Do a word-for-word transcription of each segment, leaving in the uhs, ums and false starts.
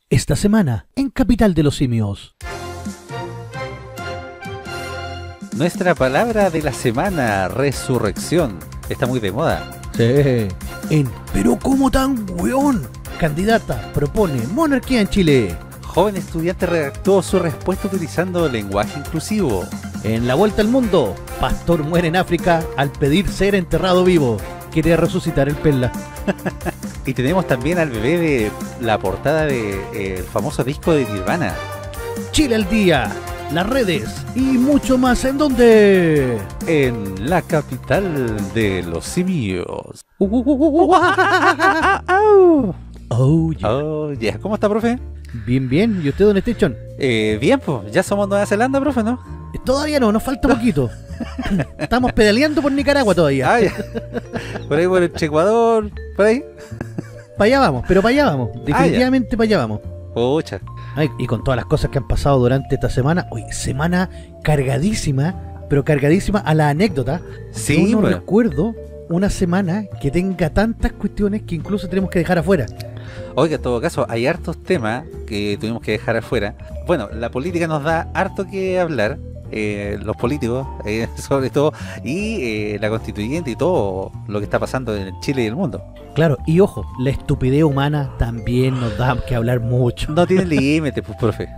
Esta semana, en Capital de los Simios. Nuestra palabra de la semana, resurrección. Está muy de moda. Sí. En Pero ¿cómo tan weón? Candidata propone monarquía en Chile. Joven estudiante redactó su respuesta utilizando lenguaje inclusivo. En La Vuelta al Mundo, pastor muere en África al pedir ser enterrado vivo. Quiere resucitar el Perla. Y tenemos también al bebé de la portada del de, eh, famoso disco de Nirvana. Chile al día, las redes y mucho más. ¿En dónde? En la capital de los simios. Oh, yeah. Oh, yeah. ¿Cómo está, profe? Bien, bien. ¿Y usted, don Station? Eh, bien, pues. Ya somos Nueva Zelanda, profe, ¿no? Todavía no, nos falta poquito. Estamos pedaleando por Nicaragua todavía. Ah, ya. Por ahí por el Ecuador, por ahí. Para allá vamos, pero para allá vamos. Definitivamente ah, para allá vamos. Pucha. Ay, y con todas las cosas que han pasado durante esta semana. Hoy, semana cargadísima, pero cargadísima a la anécdota. Sí, Yo no bueno. recuerdo una semana que tenga tantas cuestiones que incluso tenemos que dejar afuera. Oiga, en todo caso, hay hartos temas que tuvimos que dejar afuera. Bueno, la política nos da harto que hablar. Eh, los políticos, eh, sobre todo, y eh, la constituyente y todo lo que está pasando en Chile y el mundo. Claro, y ojo, la estupidez humana también nos da que hablar mucho. No tiene límite, pues, profe.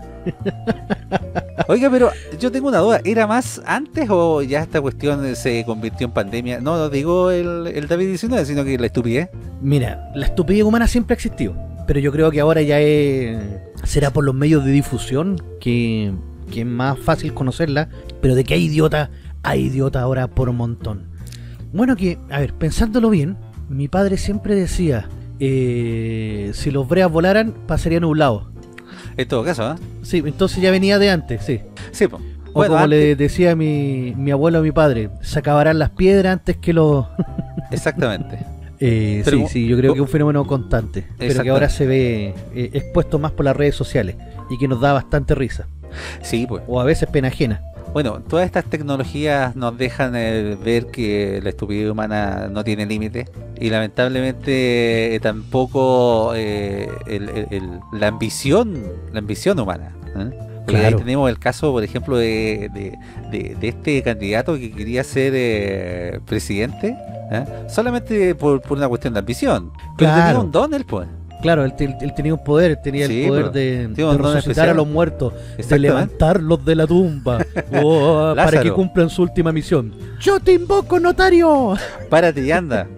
Oiga, pero yo tengo una duda, ¿era más antes o ya esta cuestión se convirtió en pandemia? No, no digo el, el David diecinueve, sino que la estupidez. Mira, la estupidez humana siempre ha existido, pero yo creo que ahora ya es, será por los medios de difusión que... que es más fácil conocerla, pero de que hay idiota, hay idiota ahora por un montón. Bueno, que, a ver, pensándolo bien, mi padre siempre decía, eh, si los breas volaran, pasarían nublados. En todo caso, ¿eh? Sí, entonces ya venía de antes, sí. Sí, pues. O Bueno, como antes... le decía mi, mi abuelo a mi padre, se acabarán las piedras antes que los... Exactamente. eh, sí, sí, yo creo que es un fenómeno constante, pero que ahora se ve eh, expuesto más por las redes sociales y que nos da bastante risa. Sí, pues. O a veces pena ajena. Bueno, todas estas tecnologías nos dejan eh, ver que la estupidez humana no tiene límite y lamentablemente eh, tampoco eh, el, el, el, la ambición la ambición humana, ¿eh? Porque claro. Ahí tenemos el caso, por ejemplo, de, de, de, de este candidato que quería ser eh, presidente, ¿eh? Solamente por, por una cuestión de ambición. Pero claro. Tenía un don él, pues. Claro, él, él, él tenía un poder, él tenía sí, el poder de, de resucitar a los muertos, de levantarlos de la tumba, oh, para que cumplan su última misión. ¡Yo te invoco, notario! Párate y anda.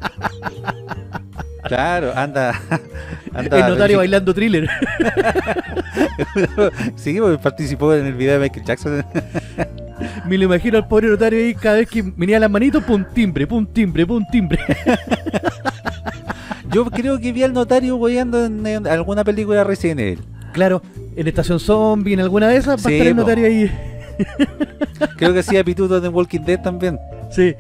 Claro, anda, anda. El notario bailando Thriller. Sí, porque participó en el video de Michael Jackson. Me lo imagino al pobre notario ahí, cada vez que venía las manitos, pum timbre, pum timbre, pum timbre. Yo creo que vi al notario boyando en, en alguna película Resident Evil. Claro, en Estación Zombie, en alguna de esas, va sí, a estar el notario po. Ahí. Creo que hacía pituto de Walking Dead también. Sí.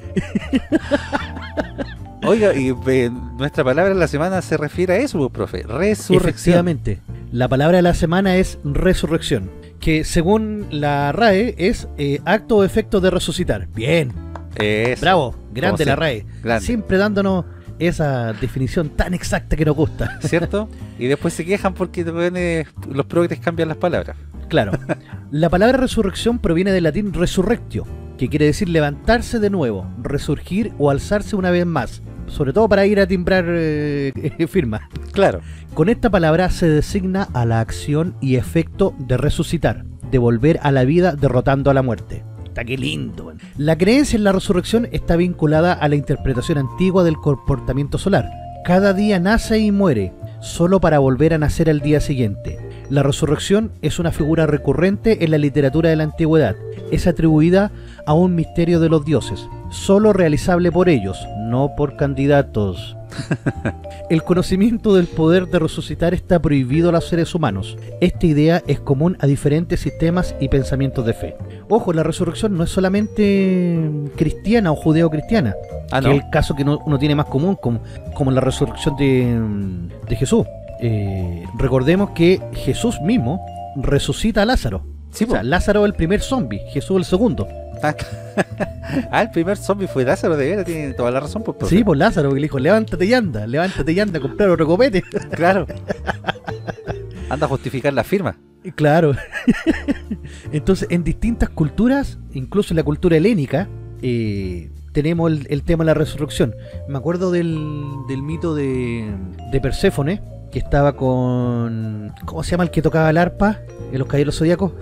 Oiga, y eh, nuestra palabra de la semana se refiere a eso, profe, resurrección. Efectivamente, la palabra de la semana es resurrección, que según la R A E es eh, acto o efecto de resucitar. Bien. Eso. Bravo, grande la R A E. Grande. Siempre dándonos esa definición tan exacta que nos gusta. ¿Cierto? Y después se quejan porque los progres cambian las palabras. Claro. La palabra resurrección proviene del latín resurrectio, que quiere decir levantarse de nuevo, resurgir o alzarse una vez más, sobre todo para ir a timbrar eh, firma. Claro. Con esta palabra se designa a la acción y efecto de resucitar, de volver a la vida derrotando a la muerte. Está qué lindo. La creencia en la resurrección está vinculada a la interpretación antigua del comportamiento solar. Cada día nace y muere, solo para volver a nacer al día siguiente. La resurrección es una figura recurrente en la literatura de la antigüedad. Es atribuida a un misterio de los dioses, solo realizable por ellos, no por candidatos. El conocimiento del poder de resucitar está prohibido a los seres humanos. Esta idea es común a diferentes sistemas y pensamientos de fe. Ojo, la resurrección no es solamente cristiana o judeo-cristiana, ah, que ¿no? es el caso que uno, uno tiene más común, como, como la resurrección de, de Jesús. Eh, recordemos que Jesús mismo resucita a Lázaro. Sí, o sea, Lázaro es el primer zombie, Jesús el segundo. Ah, el primer zombie fue Lázaro, de veras, tiene toda la razón. Pues, sí, pues Lázaro, que le dijo, levántate y anda, levántate y anda a comprar otro copete. Claro. Anda a justificar la firma. Claro. Entonces, en distintas culturas, incluso en la cultura helénica, eh, tenemos el, el tema de la resurrección. Me acuerdo del, del mito de, de Perséfone, que estaba con... ¿Cómo se llama el que tocaba el arpa en los Caballeros Zodíacos?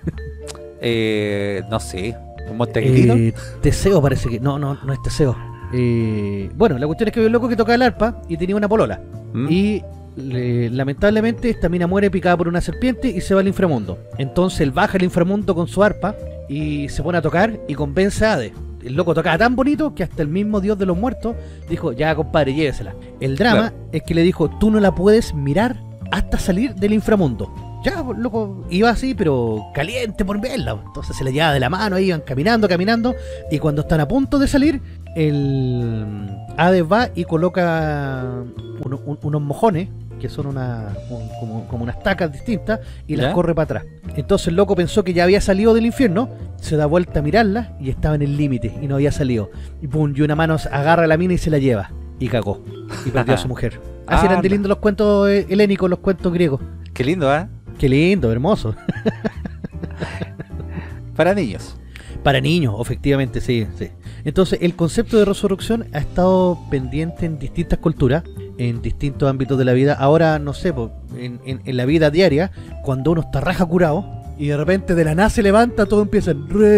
eh, no sé, ¿un Montecristo? Eh, Teseo parece que... No, no, no es Teseo. Eh, bueno, la cuestión es que había un loco que tocaba el arpa y tenía una polola. ¿Mm? Y le, lamentablemente esta mina muere picada por una serpiente y se va al inframundo. Entonces él baja al inframundo con su arpa y se pone a tocar y convence a Hades. El loco tocaba tan bonito que hasta el mismo dios de los muertos dijo, ya compadre, llévesela. El drama claro. es que le dijo, tú no la puedes mirar hasta salir del inframundo. Ya, loco, iba así, pero caliente por verla. Entonces se le llevaba de la mano, iban caminando, caminando, y cuando están a punto de salir, el Hades va y coloca uno, un, unos mojones, que son una, un, como, como unas tacas distintas, y ¿Ya? las corre para atrás. Entonces el loco pensó que ya había salido del infierno, se da vuelta a mirarla y estaba en el límite y no había salido. Y pum, y una mano agarra a la mina y se la lleva. Y cagó. Y perdió a su mujer. Así ah, eran de lindos los cuentos helénicos, los cuentos griegos. Qué lindo, ¿eh? Qué lindo, hermoso. Para niños. Para niños, efectivamente, sí, sí. Entonces, el concepto de resurrección ha estado pendiente en distintas culturas, en distintos ámbitos de la vida. Ahora, no sé, pues, en, en, en la vida diaria, cuando uno está raja curado y de repente de la nada se levanta, todo empieza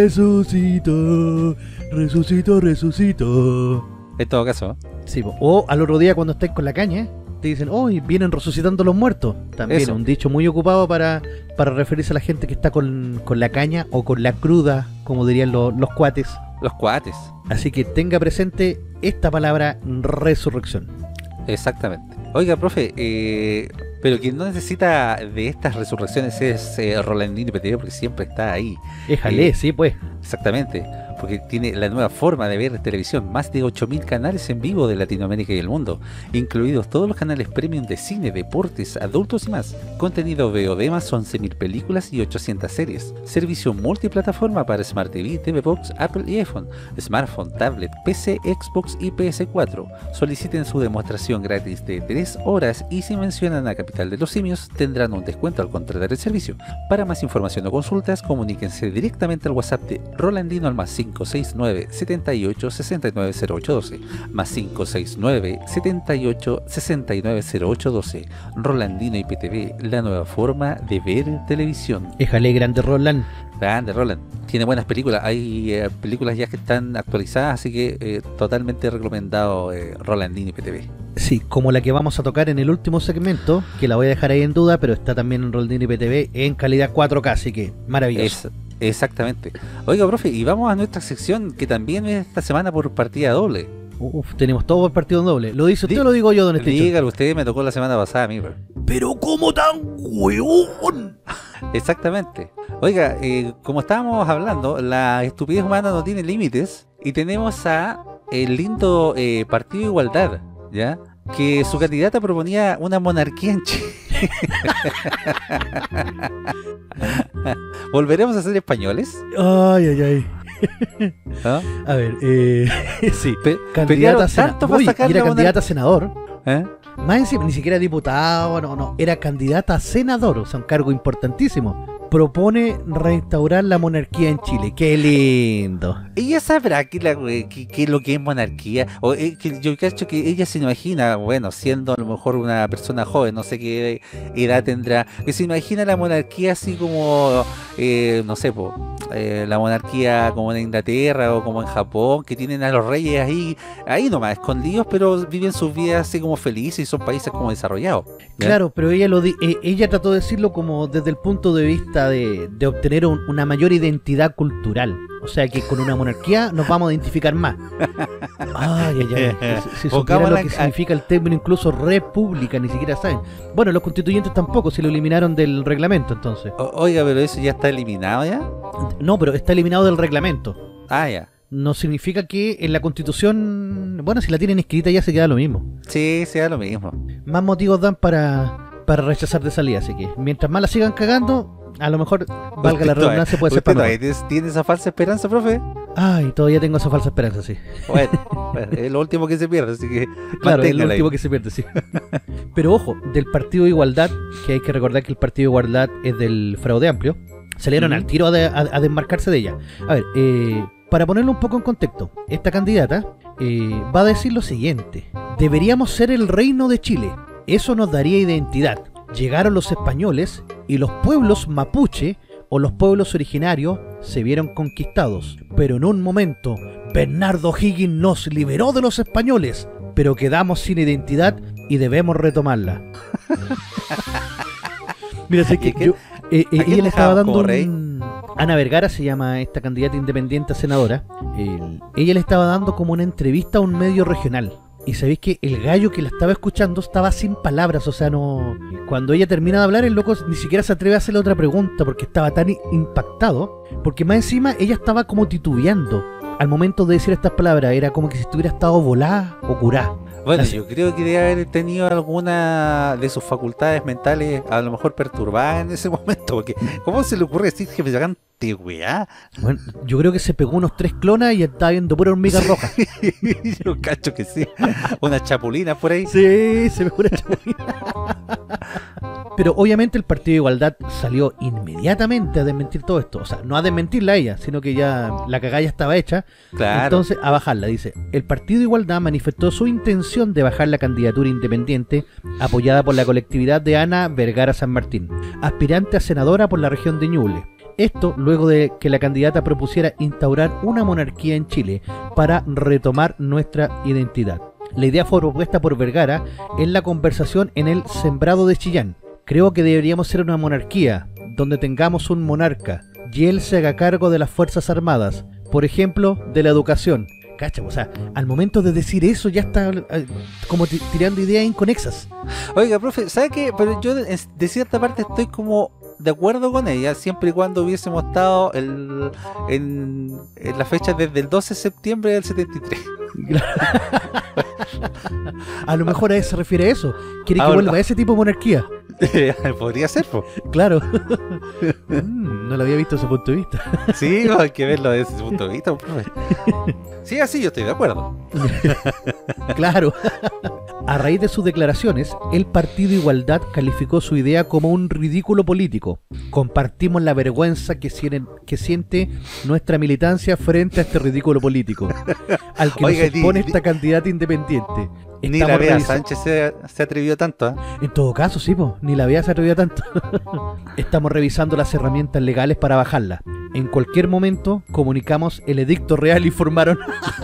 resucito, resucito, resucito. En todo caso. Sí, pues. O al otro día cuando estáis con la caña, te dicen, oh, y vienen resucitando los muertos. También es un dicho muy ocupado para, para referirse a la gente que está con, con la caña o con la cruda, como dirían los, los cuates. Los cuates. Así que tenga presente esta palabra resurrección. Exactamente. Oiga, profe, eh, pero quien no necesita de estas resurrecciones es eh, Rolandino P T V, porque siempre está ahí. Déjale, eh, sí, pues. Exactamente. Porque tiene la nueva forma de ver televisión, más de ocho mil canales en vivo de Latinoamérica y el mundo, incluidos todos los canales premium de cine, deportes, adultos y más, contenido V O D más once mil películas y ochocientas series, servicio multiplataforma para Smart T V, T V Box, Apple y iPhone, smartphone, tablet, P C, Xbox y P S cuatro. Soliciten su demostración gratis de tres horas y si mencionan a Capital de los Simios tendrán un descuento al contratar el servicio. Para más información o consultas, comuníquense directamente al WhatsApp de Rolandino al más cinco seis nueve, setenta y ocho, sesenta y nueve, cero ocho doce, más cinco seis nueve, setenta y ocho, sesenta y nueve, cero ocho doce. Rolandino I P T V, la nueva forma de ver televisión. Déjale, grande Roland. Grande Roland. Tiene buenas películas, hay eh, películas ya que están actualizadas, así que eh, totalmente recomendado eh, Rolandino I P T V. Sí, como la que vamos a tocar en el último segmento, que la voy a dejar ahí en duda, pero está también en Rolandino I P T V en calidad cuatro K, así que maravilloso. Es, exactamente. Oiga, profe, y vamos a nuestra sección que también es esta semana por partida doble. Uf, tenemos todo por partido doble. ¿Lo dice usted Di o lo digo yo, don Estecho? Dígalo usted, me tocó la semana pasada a mí. Pero, ¿Pero cómo tan hueón? Exactamente. Oiga, eh, como estábamos hablando, la estupidez humana no tiene límites y tenemos a el lindo eh, Partido de Igualdad, ¿ya? Que su candidata proponía una monarquía en Chile. ¿Volveremos a ser españoles? Ay, ay, ay. ¿Ah? A ver, eh, sí, Pe candidata a senador. Uy, era candidata a senador. ¿Eh? Más encima, ni siquiera diputado, no, no, era candidata a senador, o sea, un cargo importantísimo. Propone reinstaurar la monarquía en Chile. ¡Qué lindo! Ella sabrá qué es lo que es monarquía. O eh, que yo cacho que ella se imagina, bueno, siendo a lo mejor una persona joven, no sé qué edad tendrá, que se imagina la monarquía así como, eh, no sé, po, eh, la monarquía como en Inglaterra o como en Japón, que tienen a los reyes ahí, ahí nomás, escondidos, pero viven sus vidas así como felices y son países como desarrollados. ¿Ya? Claro, pero ella lo di eh, ella trató de decirlo como desde el punto de vista De, de obtener un, una mayor identidad cultural. O sea que con una monarquía nos vamos a identificar más. Ay, ay, ay. Si, si supiera lo que significa el término incluso república, ni siquiera saben. Bueno, los constituyentes tampoco, se lo eliminaron del reglamento entonces. O, oiga, pero eso ya está eliminado ya. No, pero está eliminado del reglamento. Ah, ya. No significa que en la constitución, bueno, si la tienen escrita ya se queda lo mismo. Sí, se da lo mismo. Más motivos dan para, para rechazar de salida, así que mientras más la sigan cagando, a lo mejor, valga la redundancia, puede ser para no, ¿tiene esa falsa esperanza, profe? Ay, todavía tengo esa falsa esperanza, sí. Bueno, bueno, es lo último que se pierde, así que Claro, es lo manténgala ahí. último que se pierde, sí. Pero ojo, del Partido de Igualdad, que hay que recordar que el Partido de Igualdad es del Fraude Amplio, salieron Ujú. al tiro a, de- a- a desmarcarse de ella. A ver, eh, para ponerlo un poco en contexto, esta candidata eh, va a decir lo siguiente: deberíamos ser el reino de Chile, eso nos daría identidad. Llegaron los españoles y los pueblos mapuche o los pueblos originarios se vieron conquistados, pero en un momento Bernardo O'Higgins nos liberó de los españoles, pero quedamos sin identidad y debemos retomarla. Mira, sé que ¿Y qué- yo, eh, eh, a quién ella le estaba dejaban dando como un... Ana Vergara se llama esta candidata independiente a senadora. El- ella le estaba dando como una entrevista a un medio regional. Y sabéis que el gallo que la estaba escuchando estaba sin palabras, o sea, no... Cuando ella termina de hablar, el loco ni siquiera se atreve a hacerle otra pregunta porque estaba tan i- impactado. Porque más encima ella estaba como titubeando. Al momento de decir estas palabras, era como que si estuviera estado volada o curada. Bueno, Así. yo creo que debe haber tenido alguna de sus facultades mentales a lo mejor perturbadas en ese momento, porque ¿cómo se le ocurre decir jefe gigante, weá? Bueno, yo creo que se pegó unos tres clonas y estaba viendo pura hormiga roja. Yo cacho que sí. Unas chapulinas por ahí. Sí, se me pura chapulina. Pero obviamente el Partido de Igualdad salió inmediatamente a desmentir todo esto. O sea, no a desmentirla a ella, sino que ya la cagalla estaba hecha. Claro. Entonces, a bajarla, dice. El Partido de Igualdad manifestó su intención de bajar la candidatura independiente apoyada por la colectividad de Ana Vergara San Martín, aspirante a senadora por la región de Ñuble. Esto luego de que la candidata propusiera instaurar una monarquía en Chile para retomar nuestra identidad. La idea fue propuesta por Vergara en la conversación en el Sembrado de Chillán. Creo que deberíamos ser una monarquía, donde tengamos un monarca, y él se haga cargo de las Fuerzas Armadas, por ejemplo, de la educación. Cacha, o sea, al momento de decir eso ya está eh, como ti- tirando ideas inconexas. Oiga, profe, ¿sabe qué? Pero yo de, de cierta parte estoy como de acuerdo con ella, siempre y cuando hubiésemos estado el, en, en la fecha desde el doce de septiembre del setenta y tres. A lo mejor a eso se refiere eso. Quiere que Ahora- vuelva a ese tipo de monarquía. Podría ser, po. Claro. Mm, no lo había visto desde ese punto de vista. Sí, hay que verlo desde ese punto de vista, profe. Sí, así yo estoy de acuerdo. Claro. A raíz de sus declaraciones, el Partido Igualdad calificó su idea como un ridículo político. Compartimos la vergüenza que, sienten- que siente nuestra militancia frente a este ridículo político, al que Oiga, nos expone ni- esta candidata independiente. Ni la Estamos Bea revisa- Sánchez se, se atrevió tanto, ¿eh? En todo caso, sí, po, ni la Bea se atrevió tanto. Estamos revisando las herramientas legales para bajarla. En cualquier momento comunicamos el edicto real, informaron.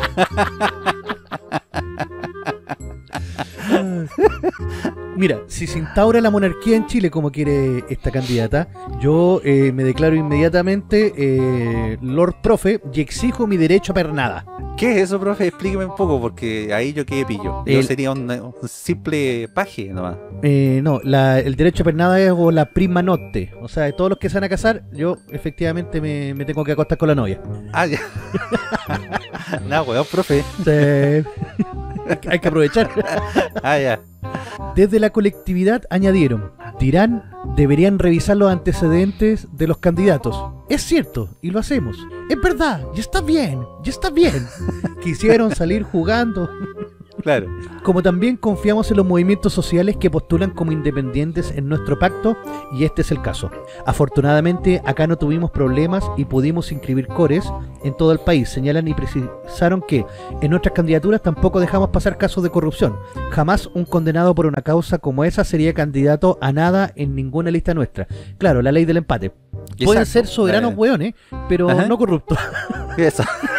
Mira, si se instaura la monarquía en Chile como quiere esta candidata, yo eh, me declaro inmediatamente eh, Lord Profe y exijo mi derecho a pernada. ¿Qué es eso, profe? Explíqueme un poco, porque ahí yo quedé pillo. Yo El- sería un, un simple paje nomás. Eh, no, la- el derecho a pernada es o la prima notte. O sea, de todos los que se van a casar, yo efectivamente me, me tengo que acostar con la novia. Ah, ya. No, weón, profe. Sí. Hay que aprovechar. Ah, ya. Desde la colectividad añadieron: dirán, deberían revisar los antecedentes de los candidatos. Es cierto, y lo hacemos. Es verdad, y está bien, y está bien. Quisieron salir jugando. Claro. Como también confiamos en los movimientos sociales que postulan como independientes en nuestro pacto, y este es el caso. Afortunadamente, acá no tuvimos problemas y pudimos inscribir cores en todo el país. Señalan y precisaron que en nuestras candidaturas tampoco dejamos pasar casos de corrupción. Jamás un condenado por una causa como esa sería candidato a nada en ninguna lista nuestra. Claro, la ley del empate. Pueden Exacto. ser soberanos La- hueones, pero Ajá. no corruptos. Eso.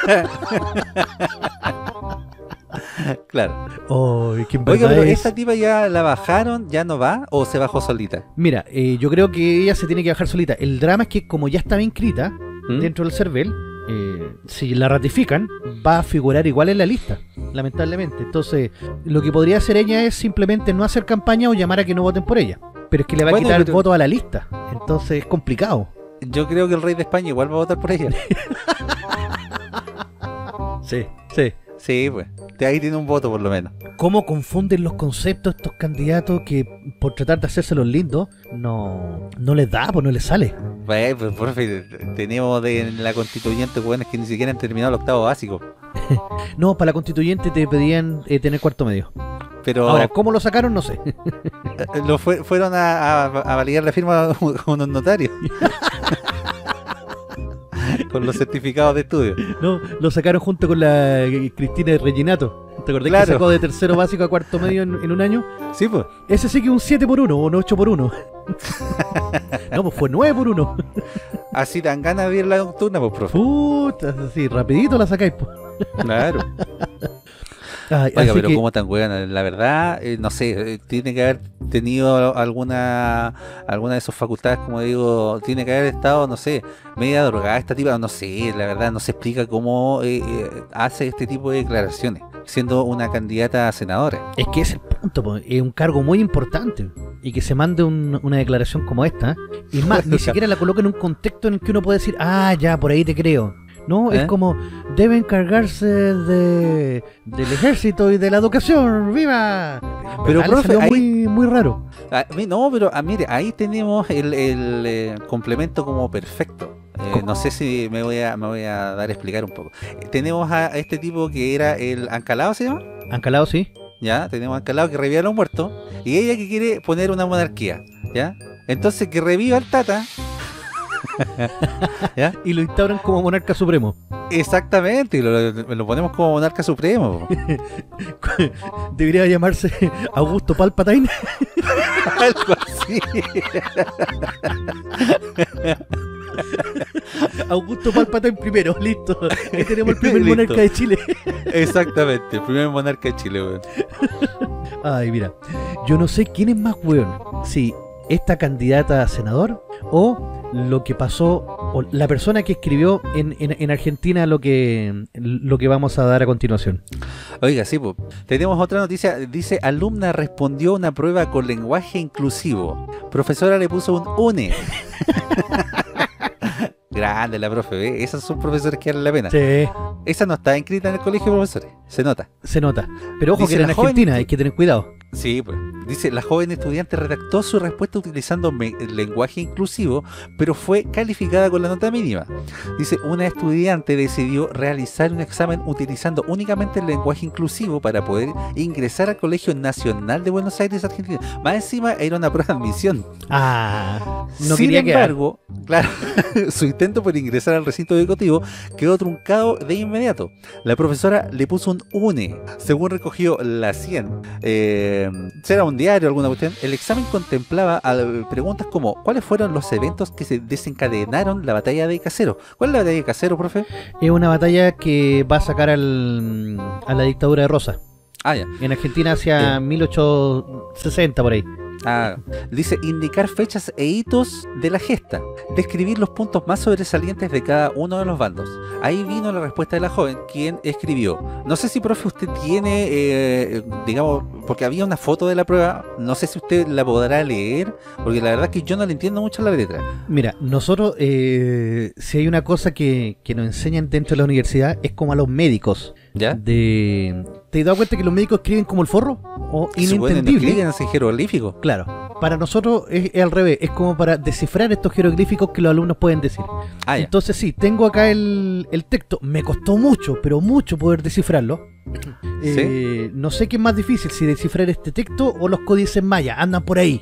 Claro. Oh, que en Oiga, verdad pero es- ¿esta tipa ya la bajaron? ¿Ya no va? ¿O se bajó solita? Mira, eh, yo creo que ella se tiene que bajar solita. El drama es que como ya estaba inscrita ¿Mm? dentro del CERVEL, eh, si la ratifican, va a figurar igual en la lista, lamentablemente. Entonces, lo que podría hacer ella es simplemente no hacer campaña o llamar a que no voten por ella. Pero es que le va a Bueno, quitar pero- voto a la lista. Entonces es complicado. Yo creo que el rey de España igual va a votar por ella. Sí, sí. Sí, pues. De ahí tiene un voto por lo menos. ¿Cómo confunden los conceptos estos candidatos que por tratar de hacerse los lindos no, no les da, pues no les sale? Pues, pues, profe, tenemos de, en la constituyente jóvenes que ni siquiera han terminado el octavo básico. No, para la constituyente te pedían eh, tener cuarto medio. Pero ahora, ¿cómo lo sacaron? No sé. lo fue, fueron a, a, a validar la firma con unos notarios. Con los certificados de estudio. No, lo sacaron junto con la eh, Cristina Reginato. ¿Te acordás claro. que sacó de tercero básico a cuarto medio en, en un año? Sí, pues. Ese sí que un siete por uno o un ocho por uno. No, pues fue nueve por uno. Así dan ganas de ir la nocturna, pues, profe. Puta, así, rapidito la sacáis, pues. Claro. Ay, Oiga, pero que... ¿cómo tan weón? La verdad, eh, no sé, eh, tiene que haber tenido alguna alguna de sus facultades, como digo, tiene que haber estado, no sé, media drogada esta tipa, no sé, la verdad no se explica cómo eh, eh, hace este tipo de declaraciones, siendo una candidata a senadora. Es que es el punto, po. Es un cargo muy importante. Y que se mande un, una declaración como esta, y más, ni siquiera la coloca en un contexto en el que uno puede decir, ah, ya, por ahí te creo. No, ¿Eh? Es como, debe encargarse de del ejército y de la educación, ¡viva! Pero, vale, profe, salió ahí, muy, muy raro. A, no, pero a, mire, ahí tenemos el, el eh, complemento como perfecto. Eh, no sé si me voy a me voy a dar a explicar un poco. Eh, tenemos a, a este tipo que era el Ancalado, ¿se llama? Ancalado, sí. Ya, tenemos a Ancalado que revive a los muertos. Y ella que quiere poner una monarquía, ¿ya? Entonces que reviva al Tata. ¿Ya? Y lo instauran como monarca supremo. Exactamente, y lo, lo ponemos como monarca supremo. Debería llamarse Augusto Palpatine. Algo así. Augusto Palpatine primero, listo. Ahí tenemos el primer monarca de Chile. Exactamente, el primer monarca de Chile, weón. Ay, mira, yo no sé quién es más weón, si esta candidata a senador o lo que pasó, o la persona que escribió en, en, en Argentina lo que lo que vamos a dar a continuación. Oiga, sí, pues, tenemos otra noticia. Dice, alumna respondió a una prueba con lenguaje inclusivo. Profesora le puso un une. Grande la profe, ¿eh? Esas son profesores que valen la pena. Sí. Esa no está inscrita en el colegio de profesores, se nota. Se nota. Pero ojo, dice, que en Argentina joven... hay que tener cuidado. Sí, pues. Dice, la joven estudiante redactó su respuesta utilizando lenguaje inclusivo, pero fue calificada con la nota mínima. Dice, una estudiante decidió realizar un examen utilizando únicamente el lenguaje inclusivo para poder ingresar al Colegio Nacional de Buenos Aires, Argentina. Más encima, era una prueba de admisión. Ah, no Sin quería embargo, claro, su intento por ingresar al recinto educativo quedó truncado de inmediato. La profesora le puso un une. Según recogió la cien, eh, será un diario, alguna cuestión, el examen contemplaba preguntas como ¿cuáles fueron los eventos que se desencadenaron la batalla de Caseros? ¿Cuál es la batalla de Caseros, profe? Es una batalla que va a sacar al, a la dictadura de Rosa. Ah, ya. En Argentina hacia mil ochocientos sesenta por ahí. Ah, dice indicar fechas e hitos de la gesta, describir los puntos más sobresalientes de cada uno de los bandos. Ahí vino la respuesta de la joven, quien escribió. No sé si, profe, usted tiene, eh, digamos, porque había una foto de la prueba, no sé si usted la podrá leer, porque la verdad es que yo no le entiendo mucho la letra. Mira, nosotros, eh, si hay una cosa que, que nos enseñan dentro de la universidad, es como a los médicos. ¿Ya? De... ¿Te has dado cuenta que los médicos escriben como el forro? O inentendible. ¿Escriben así jeroglíficos? Claro. Para nosotros es, es al revés. Es como para descifrar estos jeroglíficos que los alumnos pueden decir. Ah, entonces sí, tengo acá el, el texto. Me costó mucho, pero mucho poder descifrarlo. ¿Sí? Eh, no sé qué es más difícil, si descifrar este texto o los códices mayas. Andan por ahí.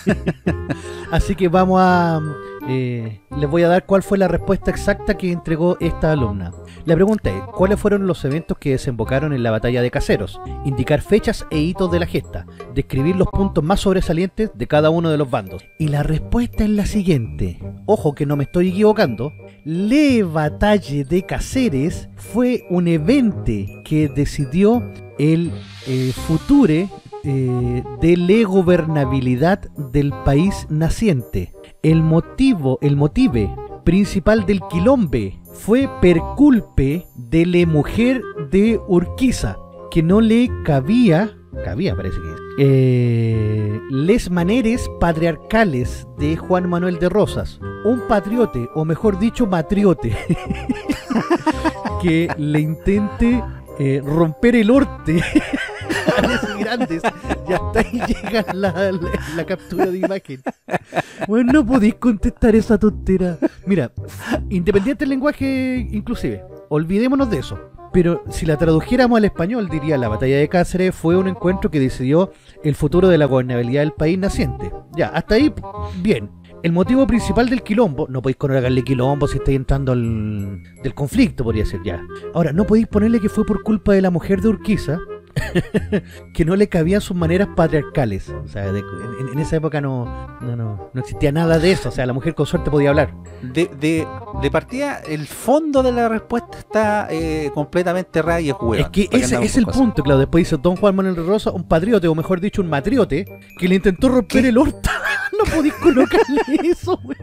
Así que vamos a... Eh, les voy a dar cuál fue la respuesta exacta que entregó esta alumna. La pregunta es, ¿cuáles fueron los eventos que desembocaron en la batalla de Caseros? Indicar fechas e hitos de la gesta. Describir los puntos más sobresalientes de cada uno de los bandos. Y la respuesta es la siguiente. Ojo que no me estoy equivocando. Le Bataille de Caceres fue un evento que decidió el eh, future eh, de la gobernabilidad del país naciente. El motivo, el motive principal del quilombe fue per culpe de la mujer de Urquiza, que no le cabía, cabía parece que es, eh, les maneres patriarcales de Juan Manuel de Rosas, un patriote, o mejor dicho, matriote, que le intente eh, romper el orte. Ares grandes. Ya hasta ahí llega la, la, la captura de imagen. Bueno, no podéis contestar esa tontera. Mira, independiente del lenguaje inclusive, olvidémonos de eso. Pero si la tradujéramos al español, diría: la batalla de Cáceres fue un encuentro que decidió el futuro de la gobernabilidad del país naciente. Ya, hasta ahí, bien. El motivo principal del quilombo, no podéis colocarle quilombo si estáis entrando al del conflicto, podría ser ya. Ahora, no podéis ponerle que fue por culpa de la mujer de Urquiza, que no le cabían sus maneras patriarcales. O sea, de, en, en esa época no, no, no, no existía nada de eso. O sea, la mujer con suerte podía hablar. De, de, de partida, el fondo de la respuesta está eh, completamente errada y es hueá. Es que ese es el cosas. punto, claro. Después dice don Juan Manuel Rosa, un patriote, o mejor dicho, un matriote, que le intentó romper ¿Qué? el orto. No podéis colocarle eso, güey.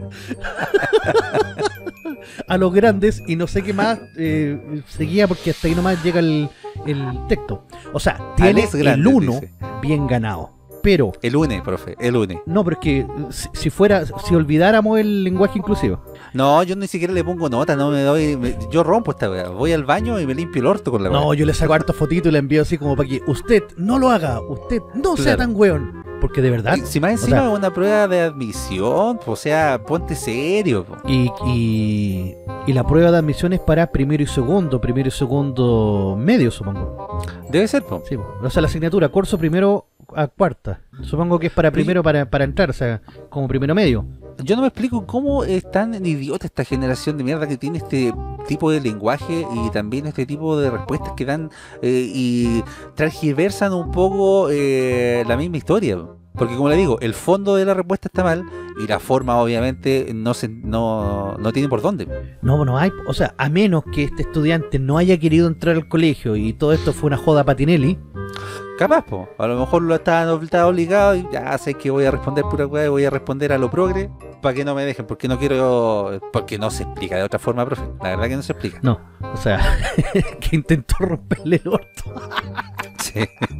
A los grandes, y no sé qué más eh, seguía, porque hasta ahí nomás llega el, el texto. O sea, tiene el uno bien ganado. Pero el une, profe, el une. No, pero es que si, si fuera, si olvidáramos el lenguaje inclusivo. No, yo ni siquiera le pongo nota, no me doy, me, yo rompo esta weá, voy al baño y me limpio el orto con la weá. No, yo le saco hartos fotitos y le envío así como para que usted no lo haga, usted no claro. sea tan weón. Porque de verdad. Y si más encima es o sea, una prueba de admisión, o sea, ponte serio. Y, y, y la prueba de admisión es para primero y segundo, primero y segundo medio, supongo. Debe ser, po. Sí, o sea, la asignatura, curso primero a cuarta. Supongo que es para primero para, para entrar, o sea, como primero medio. Yo no me explico cómo es tan idiota esta generación de mierda que tiene este tipo de lenguaje y también este tipo de respuestas que dan eh, y transgiversan un poco eh, la misma historia. Porque como le digo, el fondo de la respuesta está mal y la forma obviamente no se no, no tiene por dónde. No, no hay, o sea, a menos que este estudiante no haya querido entrar al colegio y todo esto fue una joda Patinelli. Capaz, po. A lo mejor lo estaban estaba obligado y ya sé que voy a responder pura weá, voy a responder a lo progre para que no me dejen, porque no quiero, porque no se explica de otra forma, profe. La verdad que no se explica. No, o sea, que intentó romperle el orto. Sí.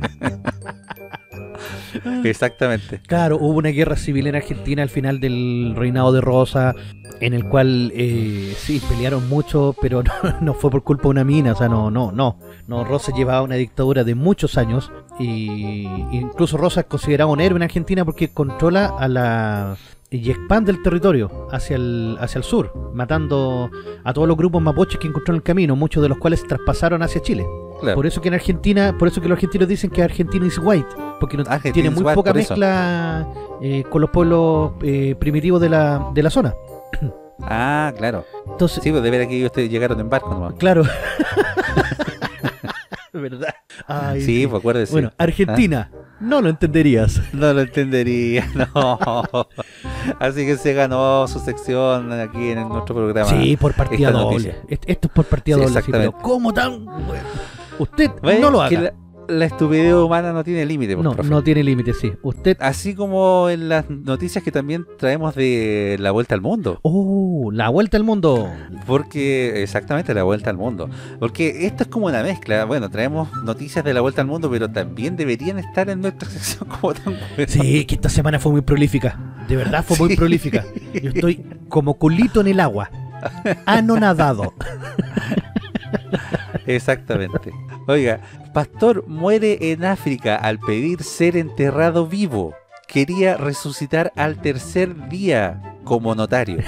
Exactamente. Claro, hubo una guerra civil en Argentina al final del reinado de Rosa, en el cual eh, sí, pelearon mucho, pero no, no fue por culpa de una mina, o sea, no, no, no. No, Rosa llevaba una dictadura de muchos años y incluso Rosa es considerado un héroe en Argentina porque controla a la y expande el territorio hacia el hacia el sur, matando a todos los grupos mapuches que encontró en el camino, muchos de los cuales traspasaron hacia Chile. Claro. Por eso que en Argentina, por eso que los argentinos dicen que Argentina is white, porque no, tiene muy poca mezcla eh, con los pueblos eh, primitivos de la, de la zona. Ah, claro. Entonces, sí, pues de ver que ellos te llegaron en barco nomás. Claro. ¿Verdad? Ay, sí, sí, pues acuérdese. Bueno, Argentina, ¿ah? No lo entenderías. No lo entendería, no. Así que se ganó su sección aquí en nuestro programa. Sí, por partida doble. Esto es por partida sí, doble. Exactamente. Sí, pero ¿cómo tan...? Usted no lo haga. La, la estupidez humana no tiene límite. No, profe. No tiene límite, sí. Usted... Así como en las noticias que también traemos de la vuelta al mundo. Oh, la vuelta al mundo. Porque, exactamente, la vuelta al mundo. Porque esto es como una mezcla. Bueno, traemos noticias de la vuelta al mundo, pero también deberían estar en nuestra sección como tan buena. Sí, que esta semana fue muy prolífica. De verdad fue muy sí. prolífica. Yo estoy como culito en el agua. Anonadado. Exactamente. Oiga, pastor muere en África al pedir ser enterrado vivo. Quería resucitar al tercer día como notario.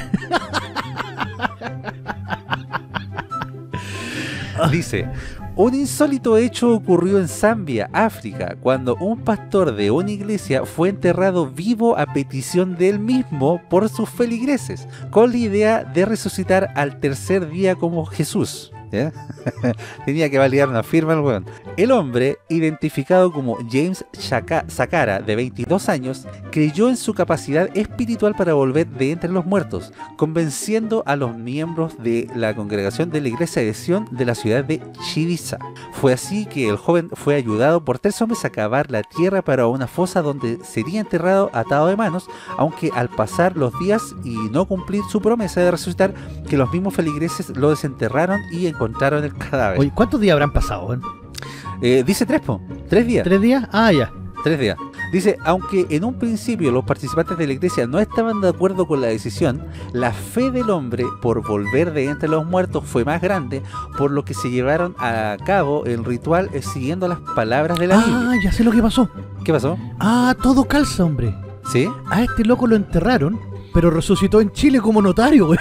Dice, un insólito hecho ocurrió en Zambia, África, cuando un pastor de una iglesia fue enterrado vivo a petición de él mismo por sus feligreses, con la idea de resucitar al tercer día como Jesús. ¿Ya? Tenía que validar una firma el weón. El hombre, identificado como James Sakara, de veintidós años, creyó en su capacidad espiritual para volver de entre los muertos, convenciendo a los miembros de la congregación de la iglesia de Sion de la ciudad de Chidiza. Fue así que el joven fue ayudado por tres hombres a cavar la tierra para una fosa donde sería enterrado atado de manos, aunque al pasar los días y no cumplir su promesa de resucitar, que los mismos feligreses lo desenterraron y encontraron el cadáver. Oye, ¿cuántos días habrán pasado? Eh? Eh, dice tres, po. Tres días. ¿Tres días? Ah, ya. Tres días. Dice, aunque en un principio los participantes de la iglesia no estaban de acuerdo con la decisión, la fe del hombre por volver de entre los muertos fue más grande, por lo que se llevaron a cabo el ritual eh, siguiendo las palabras de la Ah, Biblia. ya sé lo que pasó. ¿Qué pasó? Ah, todo calza, hombre. ¿Sí? A este loco lo enterraron, pero resucitó en Chile como notario, güey.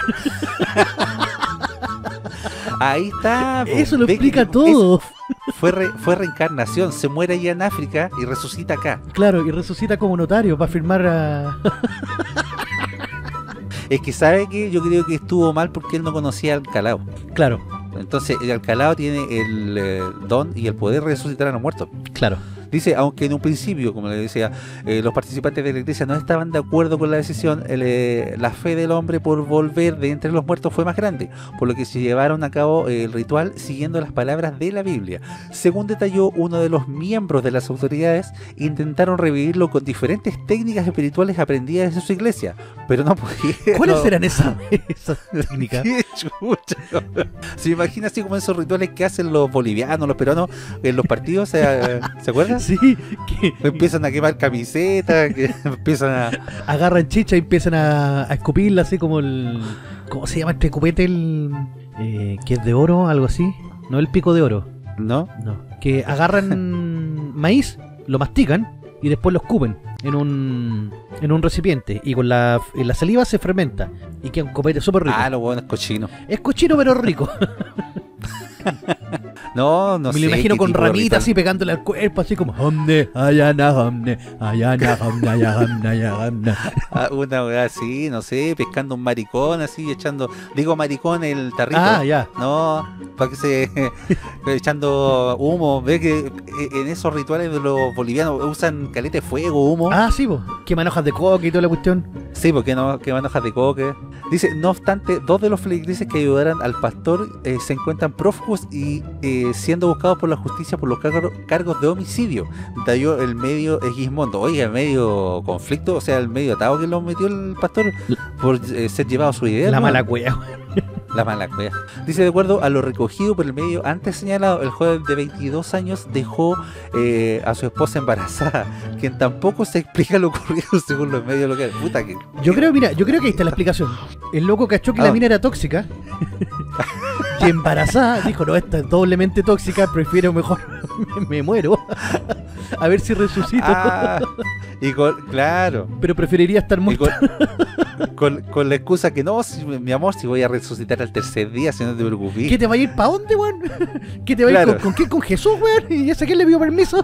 Ahí está. po. Eso lo Ve explica que todo. es- fue, re- fue reencarnación. Se muere allá en África y resucita acá. Claro, y resucita como notario para firmar a... Es que sabe que yo creo que estuvo mal porque él no conocía a Alcalao. Claro, Entonces el Alcalao tiene el eh, don y el poder de resucitar a los muertos. claro. Dice, aunque en un principio, como le decía, eh, los participantes de la iglesia no estaban de acuerdo con la decisión, el, eh, la fe del hombre por volver de entre los muertos fue más grande, por lo que se llevaron a cabo eh, el ritual siguiendo las palabras de la Biblia. Según detalló uno de los miembros de las autoridades, intentaron revivirlo con diferentes técnicas espirituales aprendidas en su iglesia, pero no pudieron. ¿Cuáles eran esas, esas técnicas? ¡Qué chucha! Se imagina así como esos rituales que hacen los bolivianos, los peruanos en los partidos, ¿se, ¿se acuerdan? Sí, que Empiezan a quemar camisetas, que empiezan a... agarran chicha y empiezan a, a escupirla así como el... ¿Cómo se llama este copete? El... Eh, que es de oro, algo así. No el pico de oro. ¿No? No. Que agarran maíz, lo mastican y después lo escupen en un en un recipiente y con la, la saliva se fermenta y queda un copete súper rico. Ah, los huevones cochinos. Es cochino pero rico. No, no Me sé. lo imagino qué con tipo de ramitas ritual. así pegándole al cuerpo, así como "Homne, ayana, homne, ayana, homne, ayana, ayana". Ah, una weá así, no sé, pescando un maricón así, echando... Digo maricón el tarrito. Ah, ya. No, para que se... echando humo. Ve que en esos rituales de los bolivianos usan caleta de fuego, humo. Ah, sí, po. Queman hojas de coca y toda la cuestión. Sí, porque no queman hojas de coque. Dice, no obstante, dos de los feligreses que ayudaran al pastor eh, se encuentran prófugos y eh, siendo buscados por la justicia por los cargos, cargos de homicidio. Detalló el medio Egismondo. Oiga, el medio conflicto, o sea, el medio atado que lo metió el pastor por eh, ser llevado a su idea. La ¿no? mala cueva. La mala cueva. Dice, de acuerdo a lo recogido por el medio antes señalado, el joven de veintidós años dejó eh, a su esposa embarazada, quien tampoco se explica lo ocurrido según los medios locales. Puta que... Yo creo, mira, yo creo que ahí está la explicación. El loco cachó que Ah. la mina era tóxica y embarazada dijo, no, esta es doblemente tóxica, prefiero mejor me muero a ver si resucito. Ah, y con, claro, Pero preferiría estar y muerto. con, con, con la excusa que no, si, mi amor, si voy a resucitar al tercer día, si no te preocupes. ¿Qué te va a ir para dónde, weón? ¿Qué te va a ir Claro. con, con qué? ¿Con Jesús, weón? ¿Y ese quién le pidió permiso?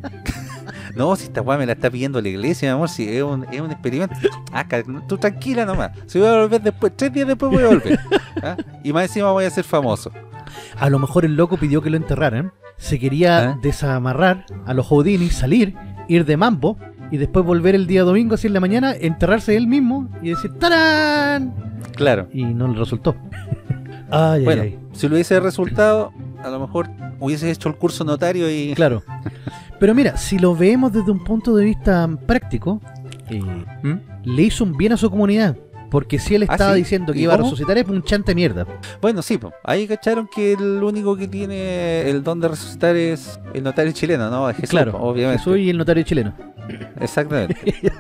No, si esta weá me la está pidiendo la iglesia, mi amor, si es un, es un experimento. Ah, ca- tú tranquila nomás. Si voy a volver después, tres días después voy a volver. ¿Ah? Y más encima voy a ser famoso. A lo mejor el loco pidió que lo enterraran. Se quería ¿Ah? desamarrar a los Houdini, salir, ir de mambo y después volver el día domingo, así en la mañana, enterrarse él mismo y decir ¡tarán! Claro. Y no le resultó. Ay, Bueno, ay, si lo hubiese resultado, a lo mejor hubiese hecho el curso notario y... ay. Claro. Pero mira, si lo vemos desde un punto de vista práctico, eh, ¿Mm? le hizo un bien a su comunidad. Porque si él ¿Ah, estaba sí? diciendo que ¿Y iba a cómo? resucitar, es un chante mierda. Bueno, sí, po. Ahí cacharon que el único que tiene el don de resucitar es el notario chileno, ¿no? Es Jesús, Claro, po, obviamente. Jesús y el notario chileno. Exactamente.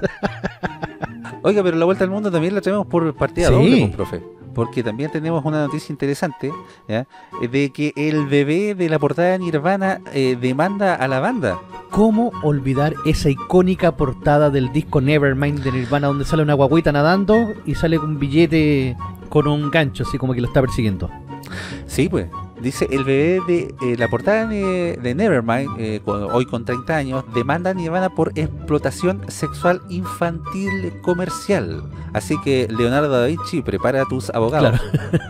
Oiga, pero la vuelta al mundo también la traemos por partida Sí. doble, pues, profe. Porque también tenemos una noticia interesante, ¿ya? De que el bebé de la portada de Nirvana eh, demanda a la banda. ¿Cómo olvidar esa icónica portada del disco Nevermind de Nirvana donde sale una guaguita nadando y sale un billete con un gancho, así como que lo está persiguiendo? Sí, pues. Dice, el bebé de eh, la portada de, de Nevermind, eh, con- hoy con treinta años, demanda a Nirvana por explotación sexual infantil comercial. Así que, Leonardo da Vinci, prepara a tus abogados.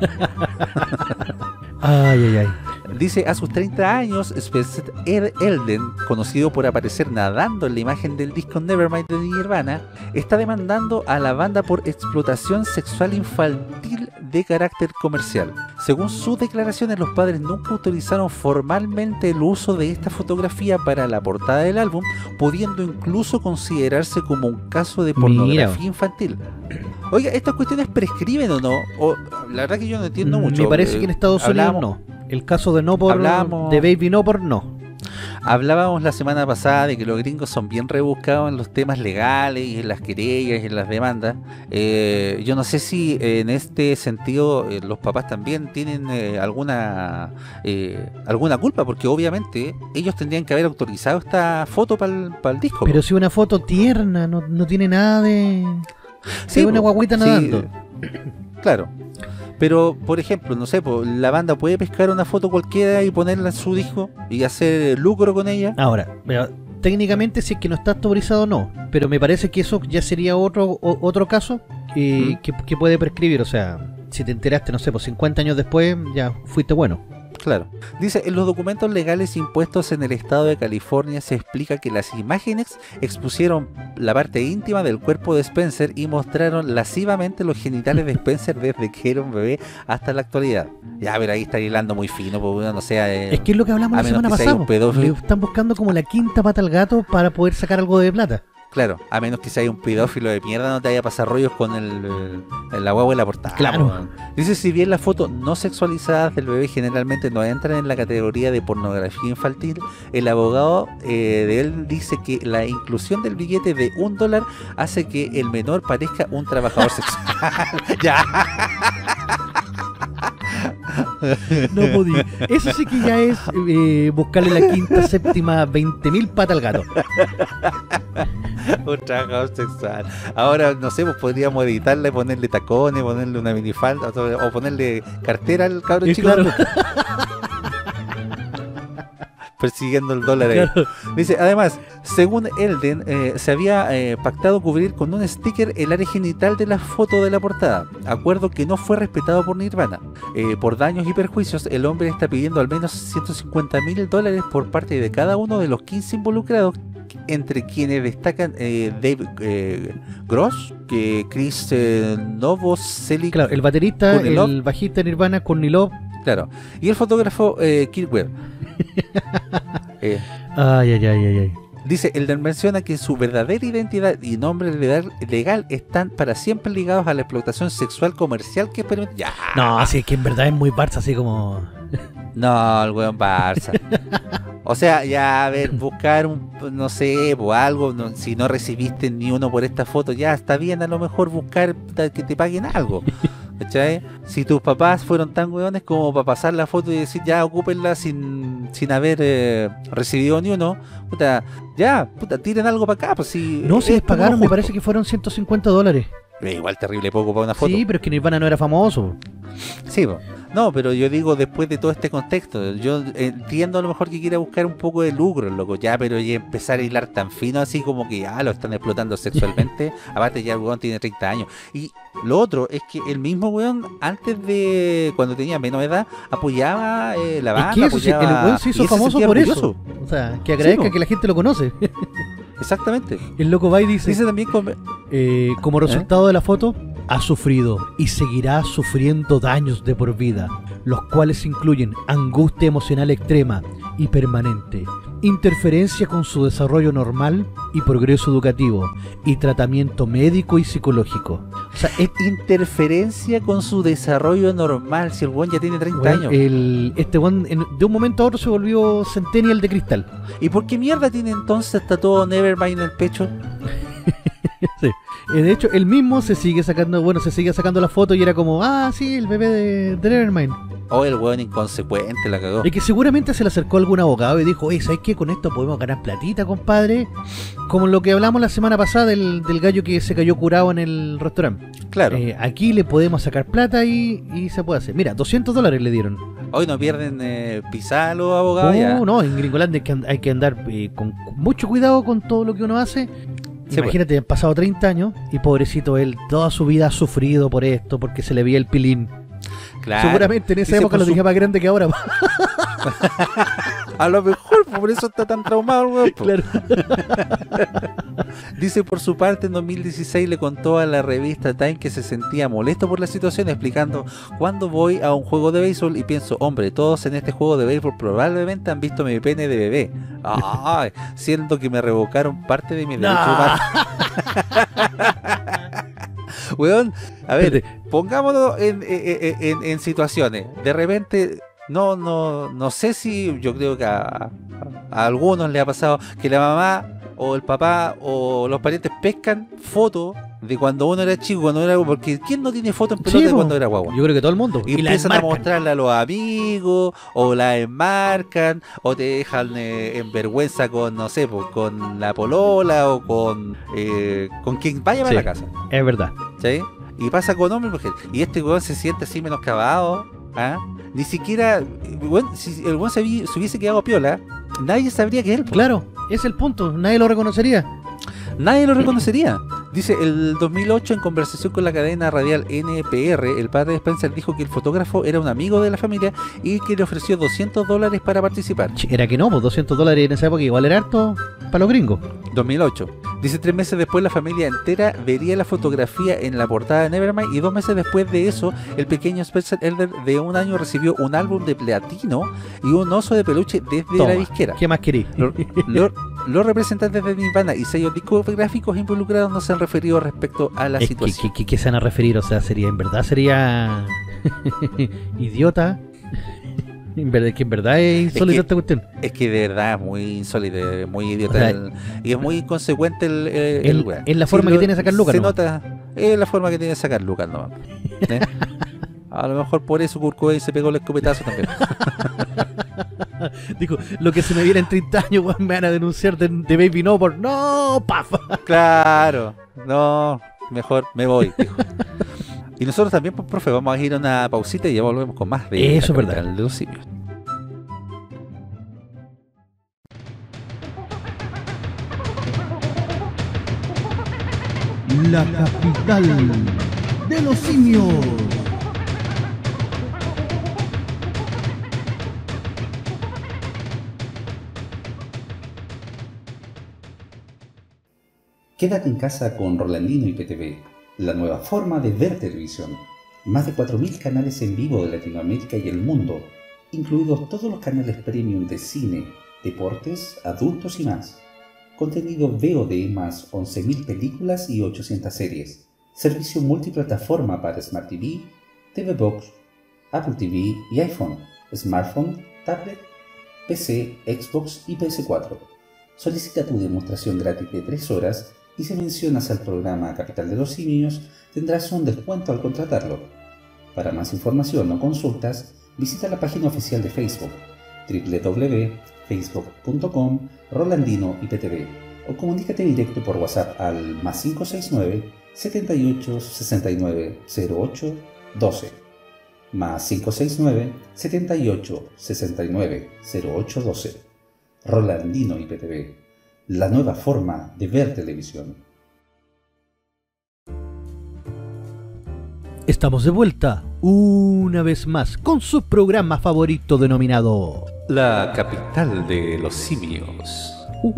Ay, ay, ay. Dice, a sus treinta años, Spencer Ed Elden, conocido por aparecer nadando en la imagen del disco Nevermind de Nirvana, está demandando a la banda por explotación sexual infantil de carácter comercial. Según sus declaraciones, los padres nunca autorizaron formalmente el uso de esta fotografía para la portada del álbum, pudiendo incluso considerarse como un caso de pornografía Mira. infantil. Oiga, ¿estas cuestiones prescriben o no? O, la verdad que yo no entiendo mucho. Me parece Eh, que en Estados hablamos- Unidos no. El caso de no por hablamos- de Baby no por no. Hablábamos la semana pasada de que los gringos son bien rebuscados en los temas legales y en las querellas y en las demandas. Eh, yo no sé si en este sentido eh, los papás también tienen eh, alguna eh, alguna culpa, porque obviamente ellos tendrían que haber autorizado esta foto para el disco. Pero si una foto tierna, no, no tiene nada de... Sí, una guaguita nadando. Sí, claro. Pero, por ejemplo, no sé, pues, la banda puede pescar una foto cualquiera y ponerla en su disco y hacer lucro con ella. Ahora, pero, técnicamente si es que no está autorizado no, pero me parece que eso ya sería otro o, otro caso eh, ¿Mm? que, que puede prescribir. O sea, si te enteraste, no sé, pues cincuenta años después ya fuiste bueno. Claro. Dice, en los documentos legales impuestos en el estado de California se explica que las imágenes expusieron la parte íntima del cuerpo de Spencer y mostraron lascivamente los genitales de Spencer desde que era un bebé hasta la actualidad. Ya, pero ahí está hilando muy fino, porque uno no sea... Eh, es que es lo que hablamos la semana pasada. Le están buscando como la quinta pata al gato para poder sacar algo de plata. Claro, a menos que sea un pedófilo de mierda, no te vaya a pasar rollos con el, el, el la guagua y la portada. Claro. Dice, si bien las fotos no sexualizadas del bebé generalmente no entran en la categoría de pornografía infantil, el abogado eh, de él dice que la inclusión del billete de un dólar hace que el menor parezca un trabajador sexual. Ya. No podía. Eso sí que ya es eh, buscarle la quinta, séptima, veinte mil patas al gato. Un trabajador sexual. Ahora, no sé, pues podríamos editarle, ponerle tacones, ponerle una minifalda o, o ponerle cartera al cabro chico. Claro. Persiguiendo el dólar ahí. Claro. Dice, además, según Elden, eh, se había eh, pactado cubrir con un sticker el área genital de la foto de la portada, acuerdo que no fue respetado por Nirvana. Eh, por daños y perjuicios, el hombre está pidiendo al menos ciento cincuenta mil dólares por parte de cada uno de los quince involucrados, entre quienes destacan eh, Dave eh, Gross, que Chris eh, Novoselic, claro, el baterista, Kornilov, el bajista de Nirvana, Kornilov, claro, y el fotógrafo eh, Kirk Webb. eh, ay, ay, ay, ay, ay. Dice, Elden menciona que su verdadera identidad y nombre legal, legal están para siempre ligados a la explotación sexual comercial que permite... ¡Ya! No, así es que en verdad es muy Barça, así como... No, el weón Barça. O sea, ya, a ver, buscar un, no sé, o algo, no, si no recibiste ni uno por esta foto, ya está bien, a lo mejor buscar que te paguen algo. ¿Cachai? Si tus papás fueron tan weones como para pasar la foto y decir ya, ocúpenla sin, sin haber eh, recibido ni uno, puta, ya, puta, tiren algo para acá, pues si... No, si les pagaron, me parece que fueron ciento cincuenta dólares. Igual terrible poco para una foto. Sí, pero es que Nirvana no era famoso. Sí, po. No, pero yo digo después de todo este contexto, yo entiendo a lo mejor que quiera buscar un poco de lucro, loco, ya, pero ya empezar a hilar tan fino así como que ya lo están explotando sexualmente, aparte ya el weón tiene treinta años. Y lo otro es que el mismo weón, antes de, cuando tenía menos edad, apoyaba eh, la banda, es que eso, apoyaba, sí, el weón se hizo famoso por orgulloso. Eso. O sea, que agradezca sí, que la gente lo conoce. Exactamente. El loco va y dice, dice también con... eh, como resultado ¿Eh? de la foto, ha sufrido y seguirá sufriendo daños de por vida, los cuales incluyen angustia emocional extrema y permanente, interferencia con su desarrollo normal y progreso educativo, y tratamiento médico y psicológico. O sea, es interferencia con su desarrollo normal, si el buen ya tiene treinta bueno, años. El, este buen de un momento a otro se volvió centennial de cristal. ¿Y por qué mierda tiene entonces todo Nevermind en el pecho? Sí. De hecho, él mismo se sigue sacando, bueno, se sigue sacando la foto y era como, ah, sí, el bebé de, de Nevermind. Oh, el weón inconsecuente, la cagó. Y que seguramente se le acercó algún abogado y dijo, oye, ¿sabes qué? Con esto podemos ganar platita, compadre. Como lo que hablamos la semana pasada del, del gallo que se cayó curado en el restaurante. Claro. Eh, aquí le podemos sacar plata y, y se puede hacer. Mira, doscientos dólares le dieron. Hoy no pierden eh, pisar los abogados. No, ya. no, en Gringolandia hay que, hay que andar eh, con mucho cuidado con todo lo que uno hace. Sí, imagínate, pues. Han pasado treinta años y pobrecito él, toda su vida ha sufrido por esto, porque se le veía el pilín. Claro. Seguramente en esa Dice época lo su... dije más grande que ahora. A lo mejor, por eso está tan traumado el weón. Claro. Dice, por su parte, en dos mil dieciséis le contó a la revista Time que se sentía molesto por la situación, explicando: cuando voy a un juego de béisbol y pienso, hombre, todos en este juego de béisbol probablemente han visto mi pene de bebé. Ay, siendo que me revocaron parte de mi derecho humano. Weón, a ver, pongámonos en, en, en, en situaciones. De repente No, no, no sé si yo creo que a, a algunos le ha pasado que la mamá o el papá o los parientes pescan fotos de cuando uno era chico, cuando era porque ¿quién no tiene fotos en pelota Sí, de po. cuando era guagua? Yo creo que todo el mundo. Y, la empiezan a enmarcan. mostrarla a los amigos, o la enmarcan, o te dejan eh, en vergüenza con, no sé, pues, con la polola o con eh, con quien vaya a Sí. la casa. Es verdad. ¿Sí? Y pasa con hombres y mujeres. Y este weón se siente así menoscabado, ¿ah? Ni siquiera, weón, si el weón se, vi- se hubiese quedado piola, nadie sabría que es él. po. Claro, es el punto. Nadie lo reconocería. Nadie lo reconocería. Dice, el dos mil ocho, en conversación con la cadena radial N P R, el padre de Spencer dijo que el fotógrafo era un amigo de la familia y que le ofreció doscientos dólares para participar. Ch, Era que no, pues doscientos dólares en esa época igual era harto para los gringos. dos mil ocho. Dice, tres meses después la familia entera vería la fotografía en la portada de Nevermind, y dos meses después de eso, el pequeño Spencer Elder de un año recibió un álbum de platino y un oso de peluche desde Toma, la disquera. ¿qué más querí? Lo- lo- Los representantes de Nirvana y sellos discográficos involucrados no se han referido respecto a la Es que, situación. que, que- que se van a referir, o sea, sería, en verdad sería idiota. En verdad, que en verdad es insólita que- esta cuestión. Es que de verdad es muy insólito, es muy idiota, O sea, el- y es muy inconsecuente el, el, el- el weón. es la forma que tiene de sacar lucas, Se nomás. nota, es la forma que tiene de sacar lucas nomás. ¿eh? A lo mejor por eso Kurt Cobain se pegó el escopetazo también. Dijo, lo que se me viera en treinta años, weón, me van a denunciar de, de Baby No por... ¡No! ¡Paf! Claro, no, mejor me voy, dijo. Y nosotros también, pues, profe, vamos a ir a una pausita y ya volvemos con más de Eso La es verdad. Capital de los Simios. La capital de los simios. Quédate en casa con Rolandino I P T V, la nueva forma de ver televisión. Más de cuatro mil canales en vivo de Latinoamérica y el mundo, incluidos todos los canales premium de cine, deportes, adultos y más. Contenido V O D más once mil películas y ochocientas series. Servicio multiplataforma para Smart T V, T V Box, Apple T V y iPhone, smartphone, tablet, P C, Xbox y P S cuatro. Solicita tu demostración gratis de tres horas y si mencionas al programa Capital de los Simios tendrás un descuento al contratarlo. Para más información o consultas, visita la página oficial de Facebook doble u doble u doble u punto facebook punto com Rolandino I P T V o comunícate directo por WhatsApp al más cinco seis nueve, setenta y ocho, sesenta y nueve, cero ocho, doce más cinco seis nueve, setenta y ocho, sesenta y nueve, cero ocho, doce. Rolandino I P T V, la nueva forma de ver televisión. Estamos de vuelta una vez más con su programa favorito denominado La Capital de los Simios.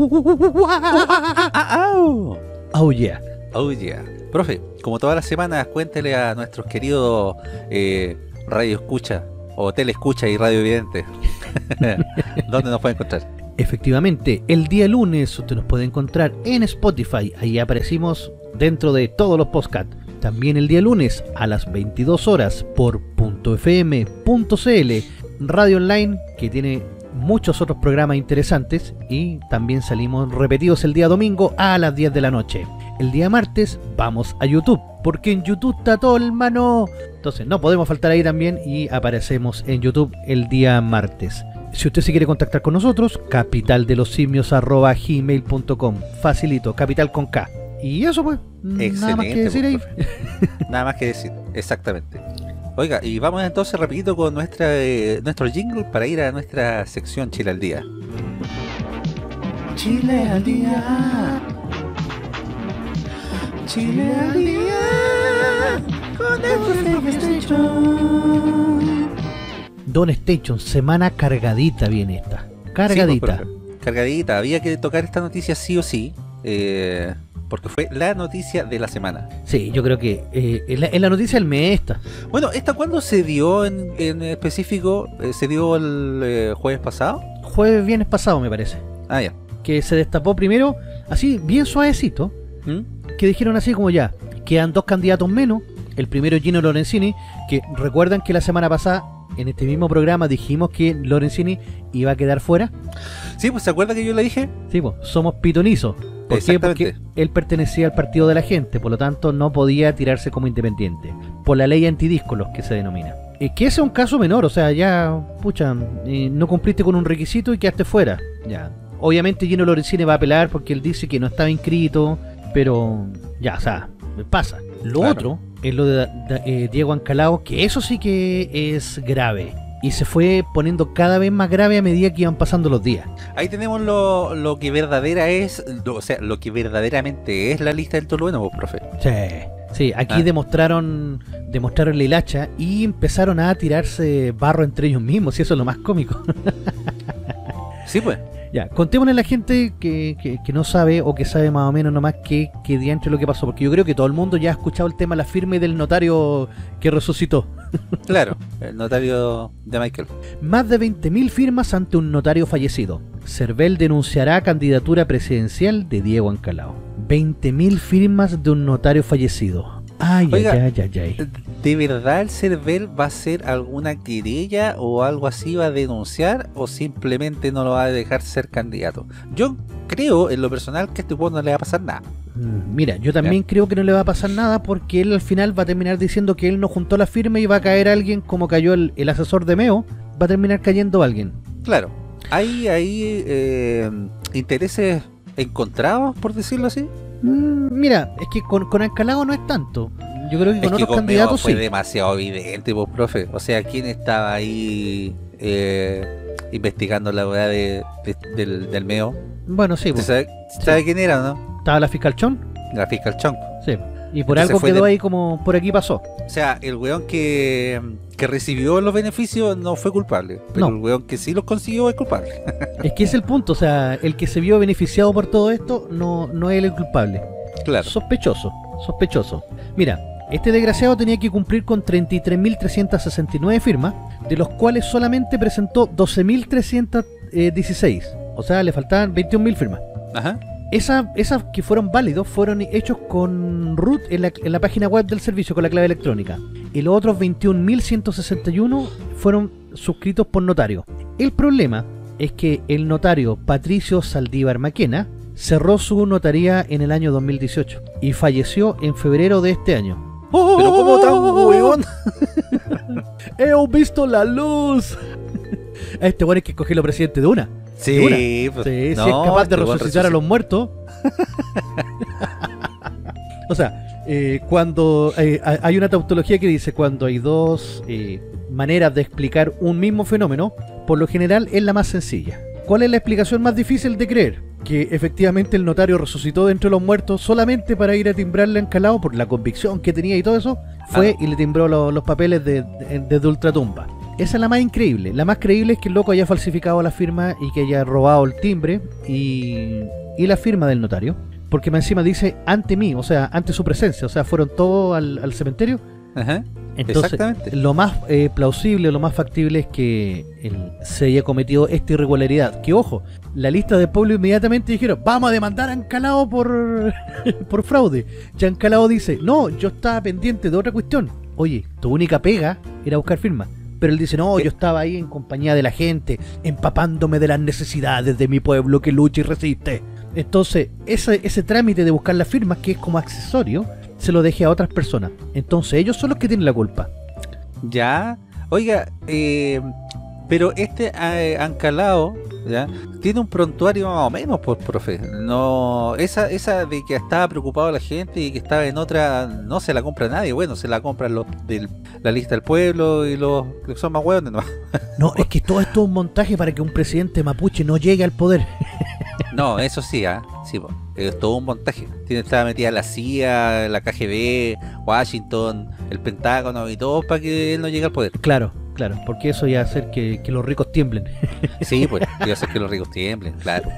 Oh yeah. Oh yeah. Profe, como todas las semanas, cuéntele a nuestros queridos eh, radio escucha o tele escucha y radio evidente dónde nos pueden encontrar. Efectivamente, el día lunes usted nos puede encontrar en Spotify, ahí aparecimos dentro de todos los podcasts. También el día lunes a las veintidós horas por .fm punto cl, radio online que tiene muchos otros programas interesantes, y también salimos repetidos el día domingo a las diez de la noche. El día martes vamos a YouTube, porque en YouTube está todo, hermano. Entonces no podemos faltar ahí también y aparecemos en YouTube el día martes. Si usted se quiere contactar con nosotros, capitaldelosimios arroba gmail punto com. Facilito, capital con K. Y eso pues, nada más que decir ahí. Profe. Nada más que decir, exactamente. Oiga, y vamos entonces rapidito con nuestra eh, nuestro jingle para ir a nuestra sección Chile al Día. Chile al día. Chile al día. Con el profe Station. Don Station, semana cargadita viene esta. Sí, Cargadita. pues, profe. Cargadita, había que tocar esta noticia sí o sí, eh, porque fue la noticia de la semana. Sí, yo creo que eh, es, la, es la noticia del mes esta. Bueno, ¿esta cuándo se dio en, en específico? Eh, ¿Se dio el eh, jueves pasado? Jueves, viernes pasado me parece. Ah, ya. Que se destapó primero, así, bien suavecito. ¿Mm? Que dijeron así como ya, quedan dos candidatos menos. El primero es Gino Lorenzini, que recuerdan que la semana pasada en este mismo programa dijimos que Lorenzini iba a quedar fuera. Sí, pues ¿se acuerda que yo le dije? Sí, pues somos pitonizos. ¿Por qué? Porque él pertenecía al partido de la gente, por lo tanto no podía tirarse como independiente, por la ley antidíscolos que se denomina. Es que ese es un caso menor, o sea, ya, pucha, eh, no cumpliste con un requisito y quedaste fuera. Ya, obviamente Gino Lorenzini va a apelar porque él dice que no estaba inscrito, pero ya, o sea, pasa. Lo claro. otro es lo de, de eh, Diego Ancalao, que eso sí que es grave. Y se fue poniendo cada vez más grave a medida que iban pasando los días. Ahí tenemos lo, lo que verdadera es, lo, o sea, lo que verdaderamente es la lista del Tolueno, vos, profe. Sí, sí, aquí ah. demostraron demostraron la hilacha y empezaron a tirarse barro entre ellos mismos, y eso es lo más cómico. Sí, pues. Ya, contémosle a la gente que, que, que no sabe o que sabe más o menos nomás qué que diantre lo que pasó, porque yo creo que todo el mundo ya ha escuchado el tema de la firme del notario que resucitó. Claro, el notario de Michael. Más de veinte mil firmas ante un notario fallecido. Cervel denunciará candidatura presidencial de Diego Ancalao. veinte mil firmas de un notario fallecido. Ay, Oiga, ay, ay, ay, ay. ¿De verdad el Cervel va a hacer alguna querella o algo así, va a denunciar, o simplemente no lo va a dejar ser candidato? Yo creo, en lo personal, que a este juego no le va a pasar nada. Mira, yo también creo que no le va a pasar nada, porque él al final va a terminar diciendo que él no juntó la firma y va a caer alguien como cayó el, el asesor de Meo, va a terminar cayendo alguien. Claro, hay, hay eh, intereses encontrados, por decirlo así. Mm, mira, es que con, con Ancalao no es tanto. Yo creo que con es que otros con candidatos Meo fue sí. demasiado evidente, pues, profe. O sea, ¿quién estaba ahí eh, investigando la verdad de, de, del, del Meo? Bueno, sí. Pues, ¿Sabe, ¿sabe sí. quién era, no? ¿Estaba la fiscal Chong? La fiscal Chong. Sí. Y por Entonces algo quedó de... ahí como por aquí pasó. O sea, el weón que, que recibió los beneficios no fue culpable, pero no. el weón que sí los consiguió es culpable. Es que ese es el punto, o sea, el que se vio beneficiado por todo esto no, no es el culpable. Claro. Sospechoso, sospechoso. Mira, este desgraciado tenía que cumplir con treinta y tres mil trescientas sesenta y nueve firmas, de los cuales solamente presentó doce mil trescientas dieciséis. O sea, le faltaban veintiún mil firmas. Ajá. Esas, esas que fueron válidos fueron hechos con root en la, en la página web del servicio con la clave electrónica. Y los otros veintiún mil ciento sesenta y uno fueron suscritos por notario. El problema es que el notario Patricio Saldívar Maquena cerró su notaría en el año dos mil dieciocho y falleció en febrero de este año. Pero ¿cómo tan huevón? ¡He visto la luz! A este bueno hay que cogerlo presidente de una. Sí, de una. Pues, sí no, si es capaz de resucitar resucita. a los muertos. O sea, eh, cuando eh, hay una tautología que dice cuando hay dos eh, maneras de explicar un mismo fenómeno, por lo general es la más sencilla. ¿Cuál es la explicación más difícil de creer? Que efectivamente el notario resucitó de entre los muertos solamente para ir a timbrarle a Ancalao por la convicción que tenía y todo eso, fue ah. y le timbró lo, los papeles desde de, de, de ultratumba. Esa es la más increíble. La más creíble es que el loco haya falsificado la firma y que haya robado el timbre y, y la firma del notario. Porque más encima dice ante mí, o sea, ante su presencia. O sea, fueron todos al, al cementerio. Ajá. Entonces, lo más eh, plausible, lo más factible es que el, se haya cometido esta irregularidad. Que ojo, la lista del pueblo inmediatamente dijeron, vamos a demandar a Ancalao por, por fraude. Y Ancalao dice, no, yo estaba pendiente de otra cuestión. Oye, tu única pega era buscar firmas. Pero él dice, no, yo estaba ahí en compañía de la gente, empapándome de las necesidades de mi pueblo que lucha y resiste. Entonces, ese, ese trámite de buscar las firmas, que es como accesorio, se lo dejé a otras personas. Entonces, ellos son los que tienen la culpa. Ya, oiga, eh, pero este eh, Ancalao, ¿ya? Tiene un prontuario más o menos, pues, profe. No, esa, esa de que estaba preocupado la gente y que estaba en otra, no se la compra nadie. Bueno, se la compran los de la lista del pueblo y los que son más hueones, ¿no? No, es que todo esto es un montaje para que un presidente mapuche no llegue al poder. No, eso sí, ¿eh? Sí, pues, es todo un montaje. Tiene estaba metida la C I A, la K G B, Washington, el Pentágono y todo para que él no llegue al poder. Claro, claro, porque eso iba a hacer que, que los ricos tiemblen. Sí, pues, iba a hacer que los ricos tiemblen, claro.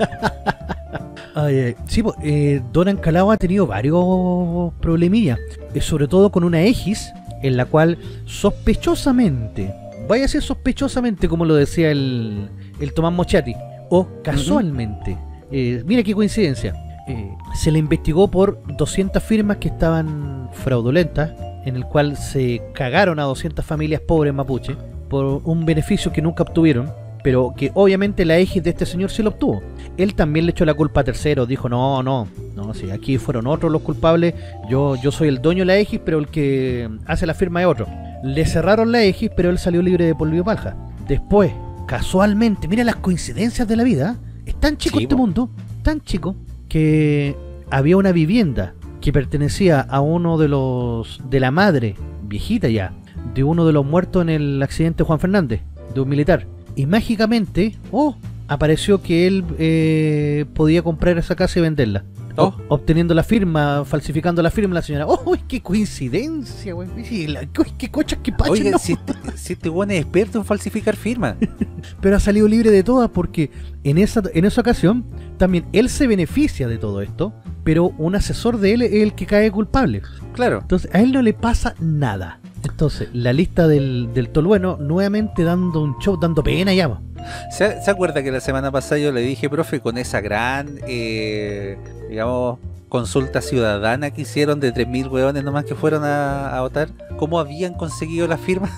Ay, ay. Sí, pues, eh, Don Ancalao ha tenido varios problemillas, eh, sobre todo con una Egis, en la cual sospechosamente, vaya a ser sospechosamente como lo decía el, el Tomás Mochati, o casualmente, uh-huh. eh, mira qué coincidencia, eh, se le investigó por doscientas firmas que estaban fraudulentas, en el cual se cagaron a doscientas familias pobres mapuche, por un beneficio que nunca obtuvieron, pero que obviamente la égide de este señor sí lo obtuvo. Él también le echó la culpa a terceros, dijo no, no, no, si aquí fueron otros los culpables, yo, yo soy el dueño de la égide, pero el que hace la firma es otro. Le cerraron la égide, pero él salió libre de polvo y paja. Después, casualmente, mira las coincidencias de la vida, es tan chico Sí, este po. mundo, tan chico, que había una vivienda que pertenecía a uno de los, de la madre, viejita ya, de uno de los muertos en el accidente de Juan Fernández, de un militar. Y mágicamente, oh, apareció que él eh, podía comprar esa casa y venderla. Oh. O- obteniendo la firma, falsificando la firma la señora. ¡Oh, qué coincidencia, güey! Sí, la- uy, ¡Qué cochas, qué paches! Oiga, no. si este, si este weón es experto en falsificar firmas. Pero ha salido libre de todas porque en esa, en esa ocasión también él se beneficia de todo esto, pero un asesor de él es el que cae culpable. Claro. Entonces a él no le pasa nada. Entonces la lista del, del Tolueno nuevamente dando un show, dando pena ya. po. ¿Se, ¿Se acuerda que la semana pasada yo le dije, profe, con esa gran, eh, digamos, consulta ciudadana que hicieron de tres mil hueones nomás que fueron a, a votar, cómo habían conseguido la firma?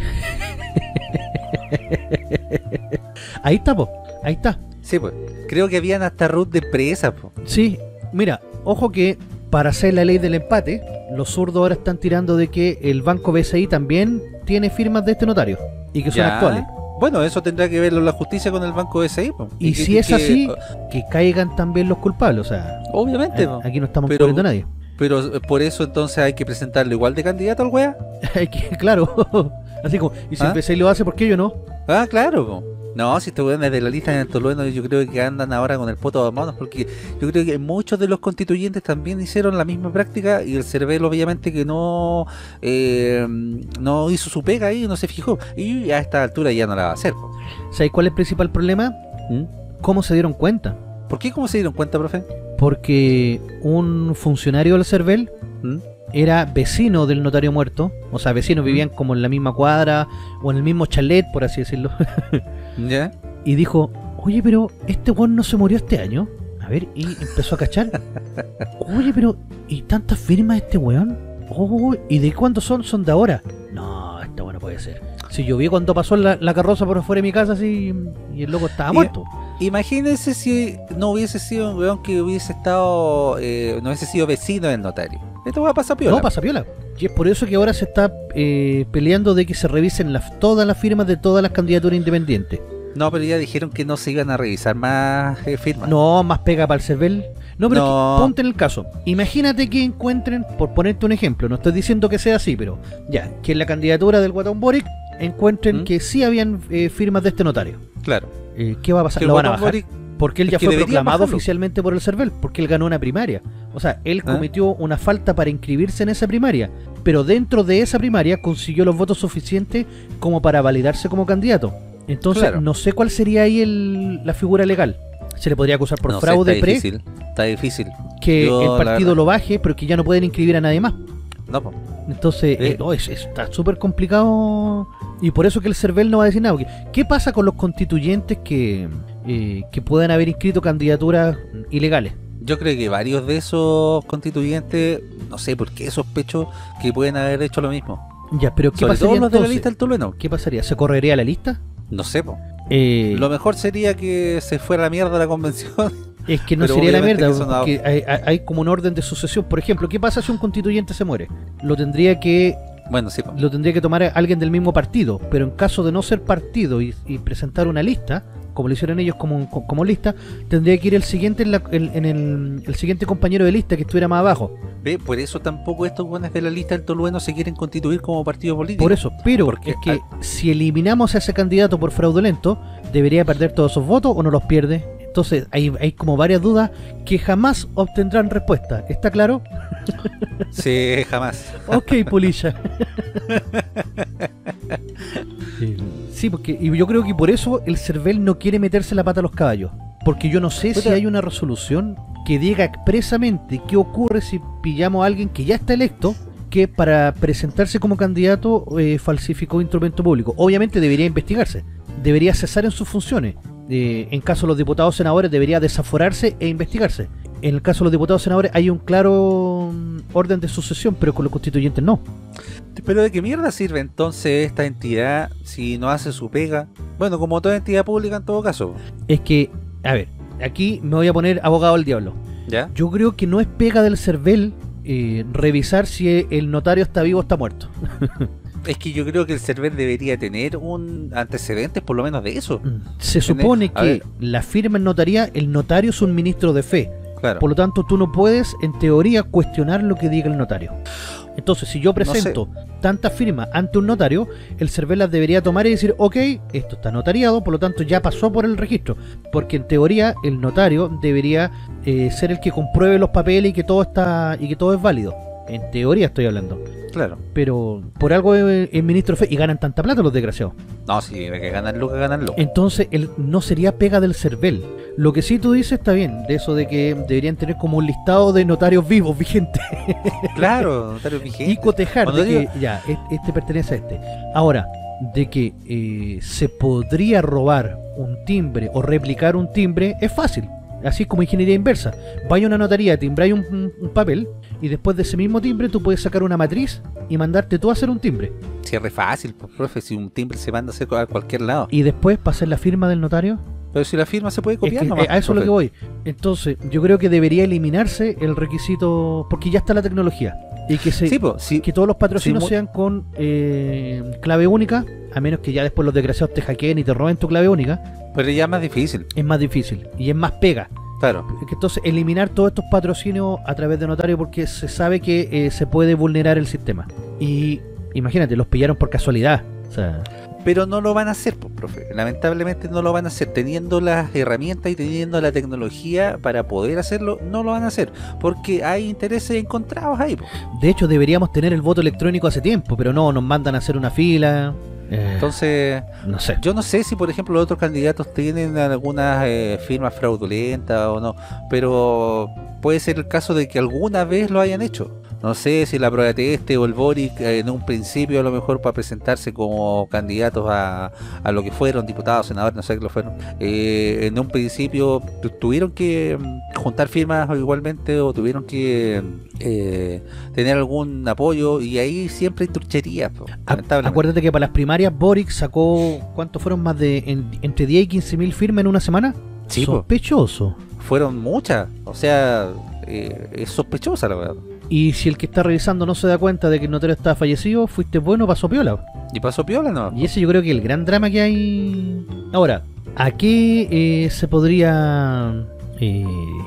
Ahí está, po. Ahí está. Sí, pues, creo que habían hasta root de empresas, pues. Sí, mira, ojo que para hacer la ley del empate, los zurdos ahora están tirando de que el Banco B C I también tiene firmas de este notario y que son Ya. actuales. Bueno, eso tendrá que verlo la justicia con el Banco B C I, pues. Y que- si que- es así, que- que caigan también los culpables. O sea, obviamente, a- po. aquí no estamos Pero- poniendo a nadie. Pero eh, por eso entonces hay que presentarlo igual de candidato al wea. Hay que, claro, así como, y si ¿Ah? el B C I lo hace, ¿por qué yo no? Ah, claro, po. No, si estos weones de la lista en el Tolueno, yo creo que andan ahora con el poto de manos, porque yo creo que muchos de los constituyentes también hicieron la misma práctica y el Cervel obviamente que no eh, no hizo su pega ahí, no se fijó, y a esta altura ya no la va a hacer, po. ¿Sabes cuál es el principal problema? ¿Mm? ¿Cómo se dieron cuenta? ¿Por qué? ¿Cómo se dieron cuenta, profe? Porque un funcionario del CERVEL ¿Mm? era vecino del notario muerto, o sea, vecinos vivían como en la misma cuadra o en el mismo chalet, por así decirlo, ¿Ya? y dijo, oye, pero este weón no se murió este año. A ver, y empezó a cachar. Oye, pero, ¿y tantas firmas este weón? Oh, ¿y de cuándo son? Son de ahora. No, esta weón no puede ser. Si yo vi cuando pasó la, la carroza por fuera de mi casa así y el loco estaba Y- muerto. Imagínense si no hubiese sido un weón que hubiese estado, eh, no hubiese sido vecino del notario. Esto va a pasar piola. No, pasa piola. Y es por eso que ahora se está eh, peleando de que se revisen las, todas las firmas de todas las candidaturas independientes. No, pero ya dijeron que no se iban a revisar más eh, firmas. No, más pega para el CERVEL. No, pero No. es que ponte en el caso. Imagínate que encuentren, por ponerte un ejemplo, no estoy diciendo que sea así, pero ya, que en la candidatura del Guatón Boric encuentren ¿Mm? que sí habían eh, firmas de este notario. Claro. Eh, ¿Qué va a pasar? Que ¿Lo van a Guatón bajar? Boric- Porque él es ya que fue deberían proclamado bajarlo. oficialmente por el CERVEL, porque él ganó una primaria. O sea, él ¿Ah? cometió una falta para inscribirse en esa primaria, pero dentro de esa primaria consiguió los votos suficientes como para validarse como candidato. Entonces, Claro. no sé cuál sería ahí el, la figura legal. Se le podría acusar por No sé, fraude está pre, difícil. Está difícil. que Yo, el la partido verdad- lo baje, pero que ya no pueden inscribir a nadie más. No, po. Entonces, Eh. eh, no, es- es- está súper complicado. Y por eso que el CERVEL no va a decir nada. Porque, ¿qué pasa con los constituyentes que, eh, que puedan haber inscrito candidaturas ilegales? Yo creo que varios de esos constituyentes, no sé por qué sospecho que pueden haber hecho lo mismo. Ya, pero ¿qué Sobre pasaría todo los de la entonces? lista del Tolueno. ¿Qué pasaría? ¿Se correría la lista? No sé, po. Eh, Lo mejor sería que se fuera a la mierda la convención. es que no pero sería la obviamente mierda, que eso no- porque hay, hay- hay como un orden de sucesión. Por ejemplo, ¿qué pasa si un constituyente se muere? Lo tendría que Bueno, sí, po. lo tendría que tomar alguien del mismo partido, pero en caso de no ser partido y, y presentar una lista, como lo hicieron ellos como, como lista, tendría que ir el siguiente en, la- en- en el, el siguiente compañero de lista que estuviera más abajo. Ve, por eso tampoco estos buenos de la lista del Tolueno se quieren constituir como partido político. Por eso, pero Porque es que al- si eliminamos a ese candidato por fraudulento, ¿debería perder todos esos votos o no los pierde? Entonces hay, hay como varias dudas que jamás obtendrán respuesta. ¿Está claro? Sí, jamás. Ok, Polilla. Sí, porque y yo creo que por eso el CERVEL no quiere meterse la pata a los caballos. Porque yo no sé si Puta. hay una resolución que diga expresamente qué ocurre si pillamos a alguien que ya está electo, que para presentarse como candidato eh, falsificó instrumento público. Obviamente debería investigarse, debería cesar en sus funciones. Eh, en caso de los diputados o senadores debería desaforarse e investigarse. En el caso de los diputados y senadores hay un claro mm, orden de sucesión, pero con los constituyentes no. Pero ¿de qué mierda sirve entonces esta entidad si no hace su pega? Bueno, como toda entidad pública en todo caso. Es que, a ver, aquí me voy a poner abogado del diablo. ¿Ya? Yo creo que no es pega del CERVEL eh, revisar si el notario está vivo o está muerto. Es que yo creo que el server debería tener un antecedentes por lo menos de eso. Se supone A que ver. la firma en notaría, el notario es un ministro de fe. Claro. Por lo tanto, tú no puedes, en teoría, cuestionar lo que diga el notario. Entonces, si yo presento tantas firmas ante un notario, el CERVEL las debería tomar y decir, ok, esto está notariado, por lo tanto ya pasó por el registro. Porque en teoría, el notario debería eh, ser el que compruebe los papeles y que todo está y que todo es válido. En teoría estoy hablando. Claro. Pero por algo es, es ministro de fe y ganan tanta plata los desgraciados. No, si hay que ganarlo, que ganarlo. Entonces, el, no sería pega del CERVEL. Lo que sí tú dices está bien, de eso de que deberían tener como un listado de notarios vivos vigentes. Claro, notario vigente. Y cotejar Cuando de digo- que ya, es- este pertenece a este. Ahora, de que eh, se podría robar un timbre o replicar un timbre, es fácil. Así como ingeniería inversa. Vaya a una notaría, timbráis un, un- un papel y después de ese mismo timbre tú puedes sacar una matriz y mandarte tú a hacer un timbre. Si es re fácil, pues, profe, si un timbre se manda a hacer a cualquier lado. Y después para hacer la firma del notario. Pero si la firma se puede Es copiar, que, nomás, eh, a eso es lo que profe. voy. Entonces, yo creo que debería eliminarse el requisito, porque ya está la tecnología. Y que se Sí, pues, sí. que todos los patrocinios Sí, mu- sean con eh, clave única, a menos que ya después los desgraciados te hackeen y te roben tu clave única, Pero ya es más difícil, es más difícil y es más pega. claro. Que Entonces, eliminar todos estos patrocinios a través de notario porque se sabe que eh, se puede vulnerar el sistema. Y imagínate, los pillaron por casualidad. O sea, Pero no lo van a hacer, pues, profe. Lamentablemente no lo van a hacer. Teniendo las herramientas y teniendo la tecnología para poder hacerlo, no lo van a hacer. Porque hay intereses encontrados ahí, pues. de hecho, deberíamos tener el voto electrónico hace tiempo, pero no, nos mandan a hacer una fila. eh, Entonces, no sé. yo no sé si, por ejemplo, los otros candidatos tienen algunas eh, firmas fraudulentas o no. Pero puede ser el caso de que alguna vez lo hayan hecho. No sé si la prueba de este o el Boric eh, en un principio a lo mejor para presentarse como candidatos a, a lo que fueron, diputados, senadores, no sé qué lo fueron, eh, en un principio tu- tuvieron que mm, juntar firmas igualmente o tuvieron que eh, tener algún apoyo y ahí siempre hay trucherías, po, A- lamentablemente. Acuérdate que para las primarias Boric sacó, ¿cuántos fueron? Más de en- entre diez y quince mil firmas en una semana. Sí, po. Sospechoso. Fueron muchas, o sea, eh, es sospechosa la verdad. Y si el que está revisando no se da cuenta de que el notario está fallecido, fuiste bueno, pasó piola. Y pasó piola, ¿no? Y ese yo creo que es el gran drama que hay. Ahora, ¿a qué eh, se podría... eh,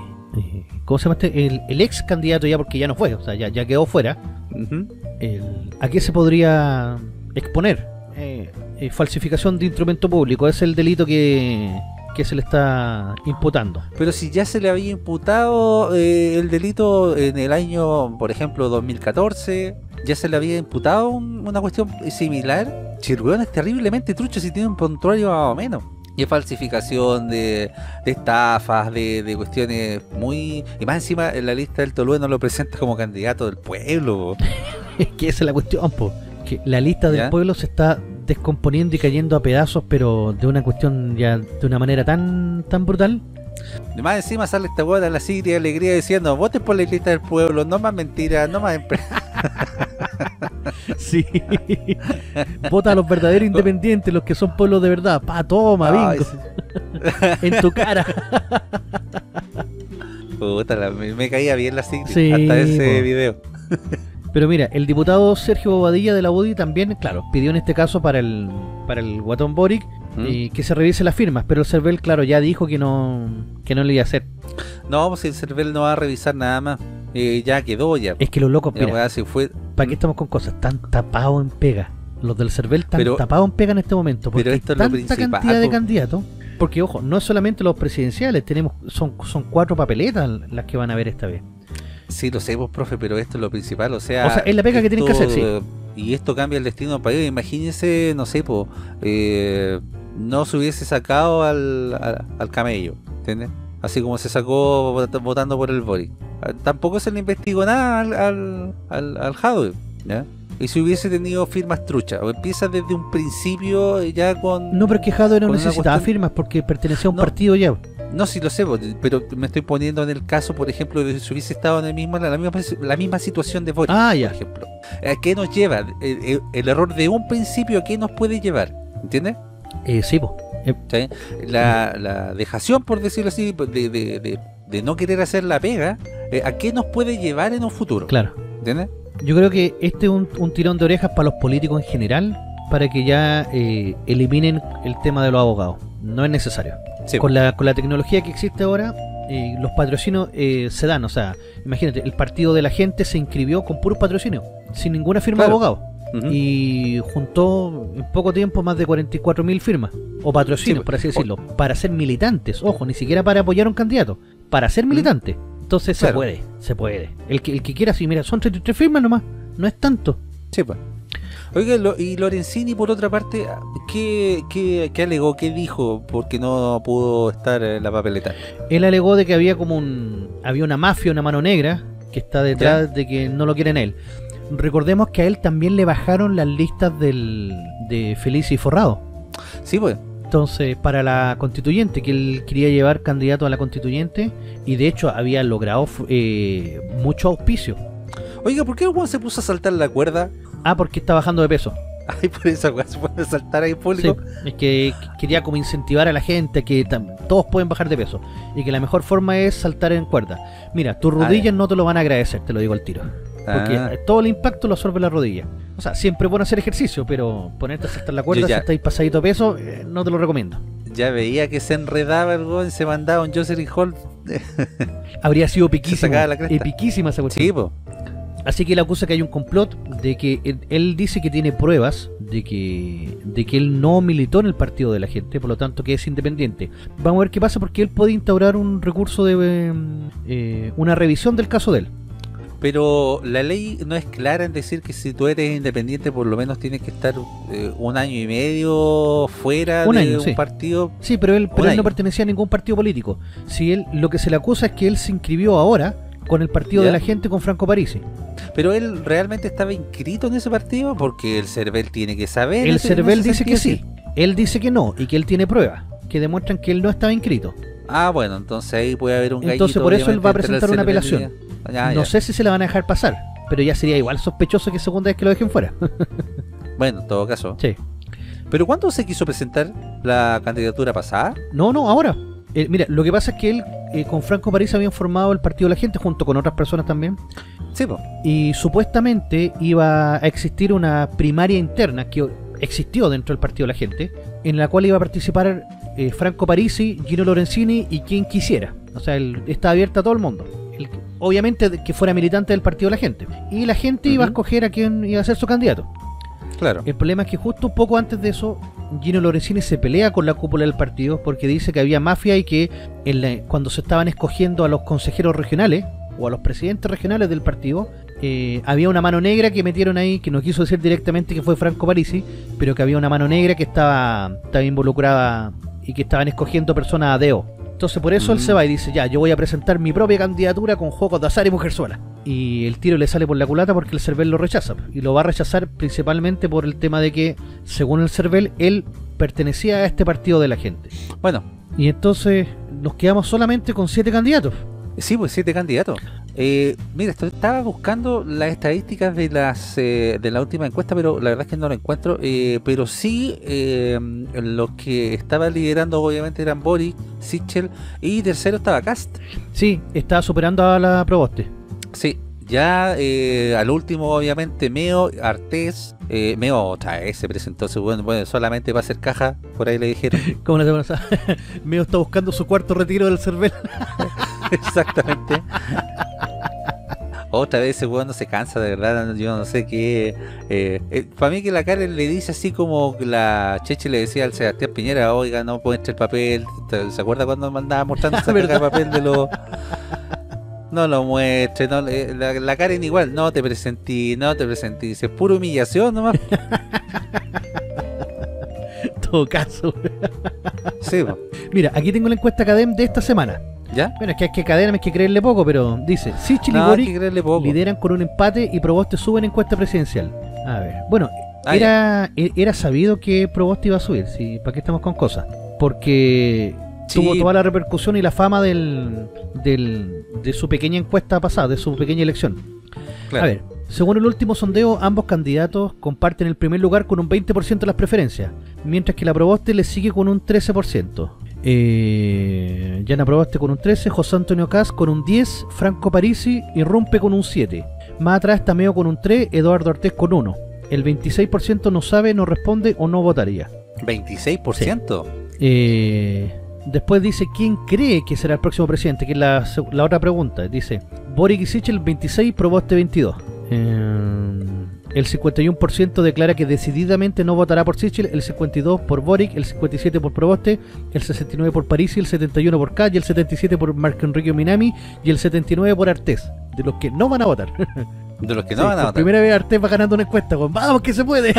eh, ¿Cómo se llama este? El, el ex candidato ya, porque ya no fue, o sea, ya, ya quedó fuera. Ujú. El- ¿A qué se podría exponer? Eh, eh, falsificación de instrumento público, es el delito que, que se le está imputando. Pero si ya se le había imputado eh, el delito en el año, por ejemplo, dos mil catorce, ya se le había imputado un- una cuestión similar. Si el weón es terriblemente trucho si tiene un prontuario más o menos. Y es falsificación de, de estafas, de, de cuestiones muy... Y más encima en la lista del Tolue no lo presenta como candidato del pueblo. Es que esa es la cuestión, po. Que la lista del ¿Ya? pueblo se está descomponiendo y cayendo a pedazos, pero de una cuestión ya de una manera tan tan brutal. Y más encima sale esta weón a la sigla y alegría diciendo, voten por la lista del pueblo, no más mentiras, no más empresas. Sí. Vota a los verdaderos independientes, los que son pueblos de verdad. Pa, toma, Ay, bingo. En tu cara. Puta, la- me, me caía bien la sigla Sí, hasta ese po. video. Pero mira, el diputado Sergio Bobadilla de la U D I también, claro, pidió en este caso para el para el guatón Boric ¿Mm? eh, que se revise las firmas, pero el CERVEL, claro, ya dijo que no que no lo iba a hacer. No, pues el CERVEL no va a revisar nada más. Eh, ya quedó ya. Es que los locos, La mira, weá se fue. ¿para qué estamos con cosas? Están tapados en pega. Los del CERVEL están Pero- tapados en pega en este momento. Porque pero esto hay es lo tanta principal, cantidad de po. candidatos. Porque, ojo, no es solamente los presidenciales, tenemos son, son cuatro papeletas las que van a ver esta vez. Sí, lo sé, pues, profe, pero esto es lo principal. O sea, O sea, es la pega que tienen que hacer, sí. Y esto cambia el destino del país. Imagínense, no sé, pues, eh, no se hubiese sacado al, al, al camello, ¿entiendes? Así como se sacó vot- votando por el Boric. Ah, Tampoco se le investigó nada al, al, al, al Jadwe, ¿ya? Y si hubiese tenido firmas truchas, o empieza desde un principio ya con... No, pero es que Jadwe no con una necesitaba cuestión- firmas porque pertenecía a un No. partido ya. No, sí lo sé, pero me estoy poniendo en el caso, por ejemplo, de si hubiese estado en el mismo, la, misma, la misma situación de Boric, Ah, ya. por ejemplo. ¿A qué nos lleva? El, el, el error de un principio, ¿a qué nos puede llevar? ¿Entiendes? Eh, sí, po. Eh, ¿Sí? La, la dejación, por decirlo así, de, de, de, de no querer hacer la pega, eh, ¿a qué nos puede llevar en un futuro? claro. ¿Entiendes? Yo creo que este es un, un tirón de orejas para los políticos en general, para que ya eh, eliminen el tema de los abogados. No es necesario. Sí. Con la, con la tecnología que existe ahora, eh, los patrocinios eh, se dan. O sea, imagínate, el partido de la gente se inscribió con puros patrocinios, sin ninguna firma Claro. de abogado. Uh-huh. Y juntó en poco tiempo más de cuarenta y cuatro mil firmas, o patrocinios, Sí, por así o- decirlo, para ser militantes. Ojo, ni siquiera para apoyar a un candidato, para ser militante. Entonces Claro. se puede, se puede. El que, el que quiera, sí, mira, son treinta y tres firmas nomás, no es tanto. Sí, pues. Oiga, lo- y Lorenzini, por otra parte, ¿qué, qué, qué alegó? ¿Qué dijo? Porque no pudo estar en la papeleta. Él alegó de que había como un había una mafia, una mano negra que está detrás de que no lo quieren él. Recordemos que a él también le bajaron las listas del de Feliz y Forrado. Sí, pues. Entonces, para la constituyente, que él quería llevar candidato a la constituyente, y de hecho había logrado eh, mucho auspicio. Oiga, ¿por qué el weón se puso a saltar la cuerda? Ah, porque está bajando de peso. Ay, por esa weón se puede saltar ahí en Sí, público. es que quería como incentivar a la gente que tam- todos pueden bajar de peso y que la mejor forma es saltar en cuerda. Mira, tus rodillas ya. no te lo van a agradecer, te lo digo al tiro. Porque Ah. todo el impacto lo absorbe la rodilla. O sea, siempre es bueno hacer ejercicio, pero ponerte a saltar la cuerda Yo si ya- estáis pasadito de peso, eh, no te lo recomiendo. Ya veía que se enredaba el weón y se mandaba un Jocelyn Hall. Habría sido piquísima, sacaba la cresta. epiquísima esa cuestión. Sí, pues. Así que él acusa que hay un complot, de que él, él dice que tiene pruebas de que de que él no militó en el partido de la gente, por lo tanto que es independiente. Vamos a ver qué pasa, porque él puede instaurar un recurso de eh, eh, una revisión del caso de él. Pero la ley no es clara en decir que si tú eres independiente por lo menos tienes que estar eh, un año y medio fuera Un de año, un sí. partido. Sí, pero él, pero Un él no año. pertenecía a ningún partido político. Si él, lo que se le acusa es que él se inscribió ahora con el partido ¿Ya? de la gente, con Franco Parisi. Pero él realmente estaba inscrito en ese partido porque el CERVEL tiene que saber. El ese- en CERVEL ese dice que sentido, sí. Él dice que no y que él tiene pruebas que demuestran que él no estaba inscrito. Ah, bueno, entonces ahí puede haber un gallito. Entonces, por eso él va a obviamente, entre presentar el una CERVEL y- apelación. Ah, no ya. sé si se la van a dejar pasar, pero ya sería igual sospechoso que segunda vez que lo dejen fuera. Bueno, en todo caso. Sí. ¿Pero cuándo se quiso presentar la candidatura pasada? No, no, ahora. Eh, mira, lo que pasa es que él eh, con Franco Parisi habían formado el Partido de la Gente junto con otras personas también. Sí, pues. Y supuestamente iba a existir una primaria interna que existió dentro del Partido de la Gente, en la cual iba a participar eh, Franco Parisi, Gino Lorenzini y quien quisiera. O sea, él está abierta a todo el mundo. El, obviamente de que fuera militante del Partido de la Gente. Y la gente iba a Ujú. escoger a quien iba a ser su candidato. Claro. El problema es que justo un poco antes de eso, Gino Lorenzini se pelea con la cúpula del partido porque dice que había mafia y que en la- cuando se estaban escogiendo a los consejeros regionales o a los presidentes regionales del partido, eh, había una mano negra que metieron ahí, que no quiso decir directamente que fue Franco Parisi, pero que había una mano negra que estaba, estaba involucrada y que estaban escogiendo personas a deo. Entonces por eso él Mm. se va y dice, ya, yo voy a presentar mi propia candidatura con juegos de azar y mujerzuela. Y el tiro le sale por la culata porque el CERVEL lo rechaza. Y lo va a rechazar principalmente por el tema de que, según el CERVEL, él pertenecía a este partido de la gente. Bueno, Y entonces nos quedamos solamente con siete candidatos. sí, pues siete candidatos. Eh, mira, esto- estaba buscando las estadísticas de las eh, de la última encuesta, pero la verdad es que no lo encuentro. Eh, pero sí, eh, los que estaban liderando obviamente eran Boric, Sichel y tercero estaba Kast. Sí, está superando a la Proboste. Sí, ya eh, al último obviamente Meo, Artés, eh, Meo otra vez se presentó, se- bueno, bueno, solamente para hacer caja, por ahí le dijeron. ¿Cómo la semana pasada? Meo está buscando su cuarto retiro del CERVEL. Exactamente. Otra vez ese weón no se cansa, de verdad. Yo no sé qué. Eh, eh, para mí, que la Karen le dice así como la Cheche le decía al Sebastián Piñera: oiga, no muestre el papel. ¿Se acuerda cuando me andaba mostrando esa caja de papel de los.? No lo muestre, no, eh, la, la Karen igual, no te presentí, no te presentí. Es pura humillación nomás. En todo caso. Sí, po. Mira, aquí tengo la encuesta Cadem de esta semana. ¿Ya? Bueno, es que, es que Cadem hay que creerle poco, pero dice, Sichel y No, hay Boric que creerle poco. lideran con un empate y Proboste sube en encuesta presidencial. A ver, bueno, Ah, era, e- era sabido que Proboste iba a subir, ¿sí? ¿Para qué estamos con cosas? Porque Sí. Tuvo toda la repercusión y la fama del, del, de su pequeña encuesta pasada, de su pequeña elección. Claro. A ver, según el último sondeo, ambos candidatos comparten el primer lugar con un veinte por ciento de las preferencias, mientras que la Proboste le sigue con un trece por ciento. Eh, Yana Proboste con un trece, José Antonio Caz con un diez, Franco Parisi irrumpe con un siete. Más atrás está Meo con un tres, Eduardo Ortiz con uno. El veintiséis por ciento no sabe, no responde o no votaría. ¿veintiséis por ciento? Sí. Eh, después dice quién cree que será el próximo presidente, que es la, la otra pregunta. Dice Boric y Sichel veintiséis, Proboste veintidós. Eh, el cincuenta y uno por ciento declara que decididamente no votará por Sichel, el cincuenta y dos por ciento por Boric, el cincuenta y siete por ciento por Proboste, el sesenta y nueve por ciento por Parisi, el setenta y uno por ciento por K, y el setenta y siete por ciento por Marco Enrique Minami y el setenta y nueve por ciento por Artés, de los que no van a votar. De los que no Sí, van a por votar. primera vez Artés va ganando una encuesta, con vamos que se puede.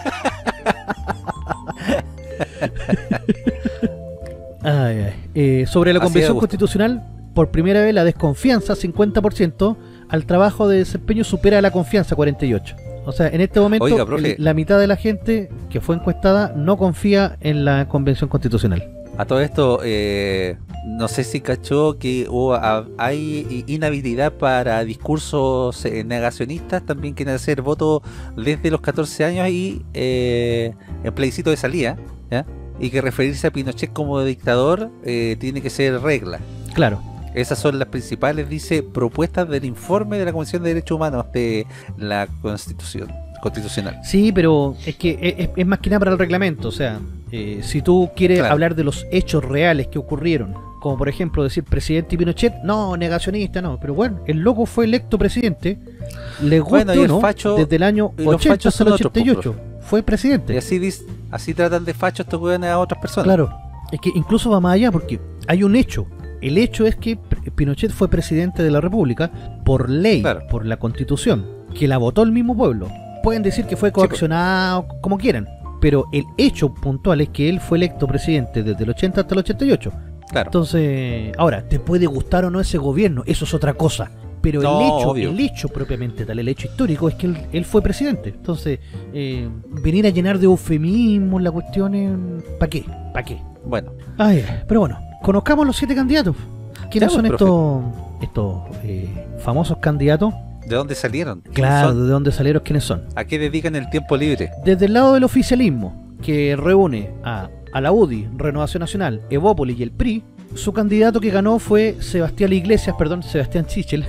Ay, ay. Eh, sobre la Así convención de gusto. constitucional, por primera vez la desconfianza, cincuenta por ciento, al trabajo de desempeño supera la confianza, cuarenta y ocho por ciento. O sea, en este momento Oiga, profe. el- la mitad de la gente que fue encuestada no confía en la convención constitucional. A todo esto, eh, no sé si cachó que hubo, a- hay inhabilidad para discursos eh, negacionistas, también quieren hacer voto desde los catorce años y eh, en plebiscito de salida, ¿ya? Y que referirse a Pinochet como dictador eh, tiene que ser regla. Claro. Esas son las principales, dice, propuestas del informe de la Comisión de Derechos Humanos de la Constitución Constitucional. Sí, pero es que es, es más que nada para el reglamento. O sea, eh, si tú quieres Claro. hablar de los hechos reales que ocurrieron, como por ejemplo decir presidente y Pinochet, no, negacionista, no. Pero bueno, el loco fue electo presidente, le gusta Bueno, y el o no, facho- desde el año y los ochenta fachos hasta el son otros, ochenta y ocho. Fue presidente. Y así dis- así tratan de fachos estos hueones a otras personas. Claro, es que incluso va más allá porque hay un hecho. El hecho es que P- Pinochet fue presidente de la República por ley, Claro. por la Constitución, que la votó el mismo pueblo. Pueden decir que fue coaccionado, como quieran, pero el hecho puntual es que él fue electo presidente desde el ochenta hasta el ochenta y ocho. Claro. Entonces, ahora, te puede gustar o no ese gobierno, eso es otra cosa. Pero No, el hecho, obvio. el hecho propiamente tal, el hecho histórico es que él, él fue presidente. Entonces, eh, venir a llenar de eufemismos la cuestión, ¿para qué? ¿Para qué? Bueno, Ay, pero bueno, conozcamos los siete candidatos. ¿Quiénes Ya, son pues, estos estos eh, famosos candidatos? ¿de dónde salieron? ¿Quiénes Claro, son? ¿de dónde salieron? ¿Quiénes son? ¿A qué dedican el tiempo libre? Desde el lado del oficialismo, que reúne a, a la U D I, Renovación Nacional, Evópolis y el P R I, su candidato que ganó fue Sebastián Iglesias, perdón, Sebastián Sichel,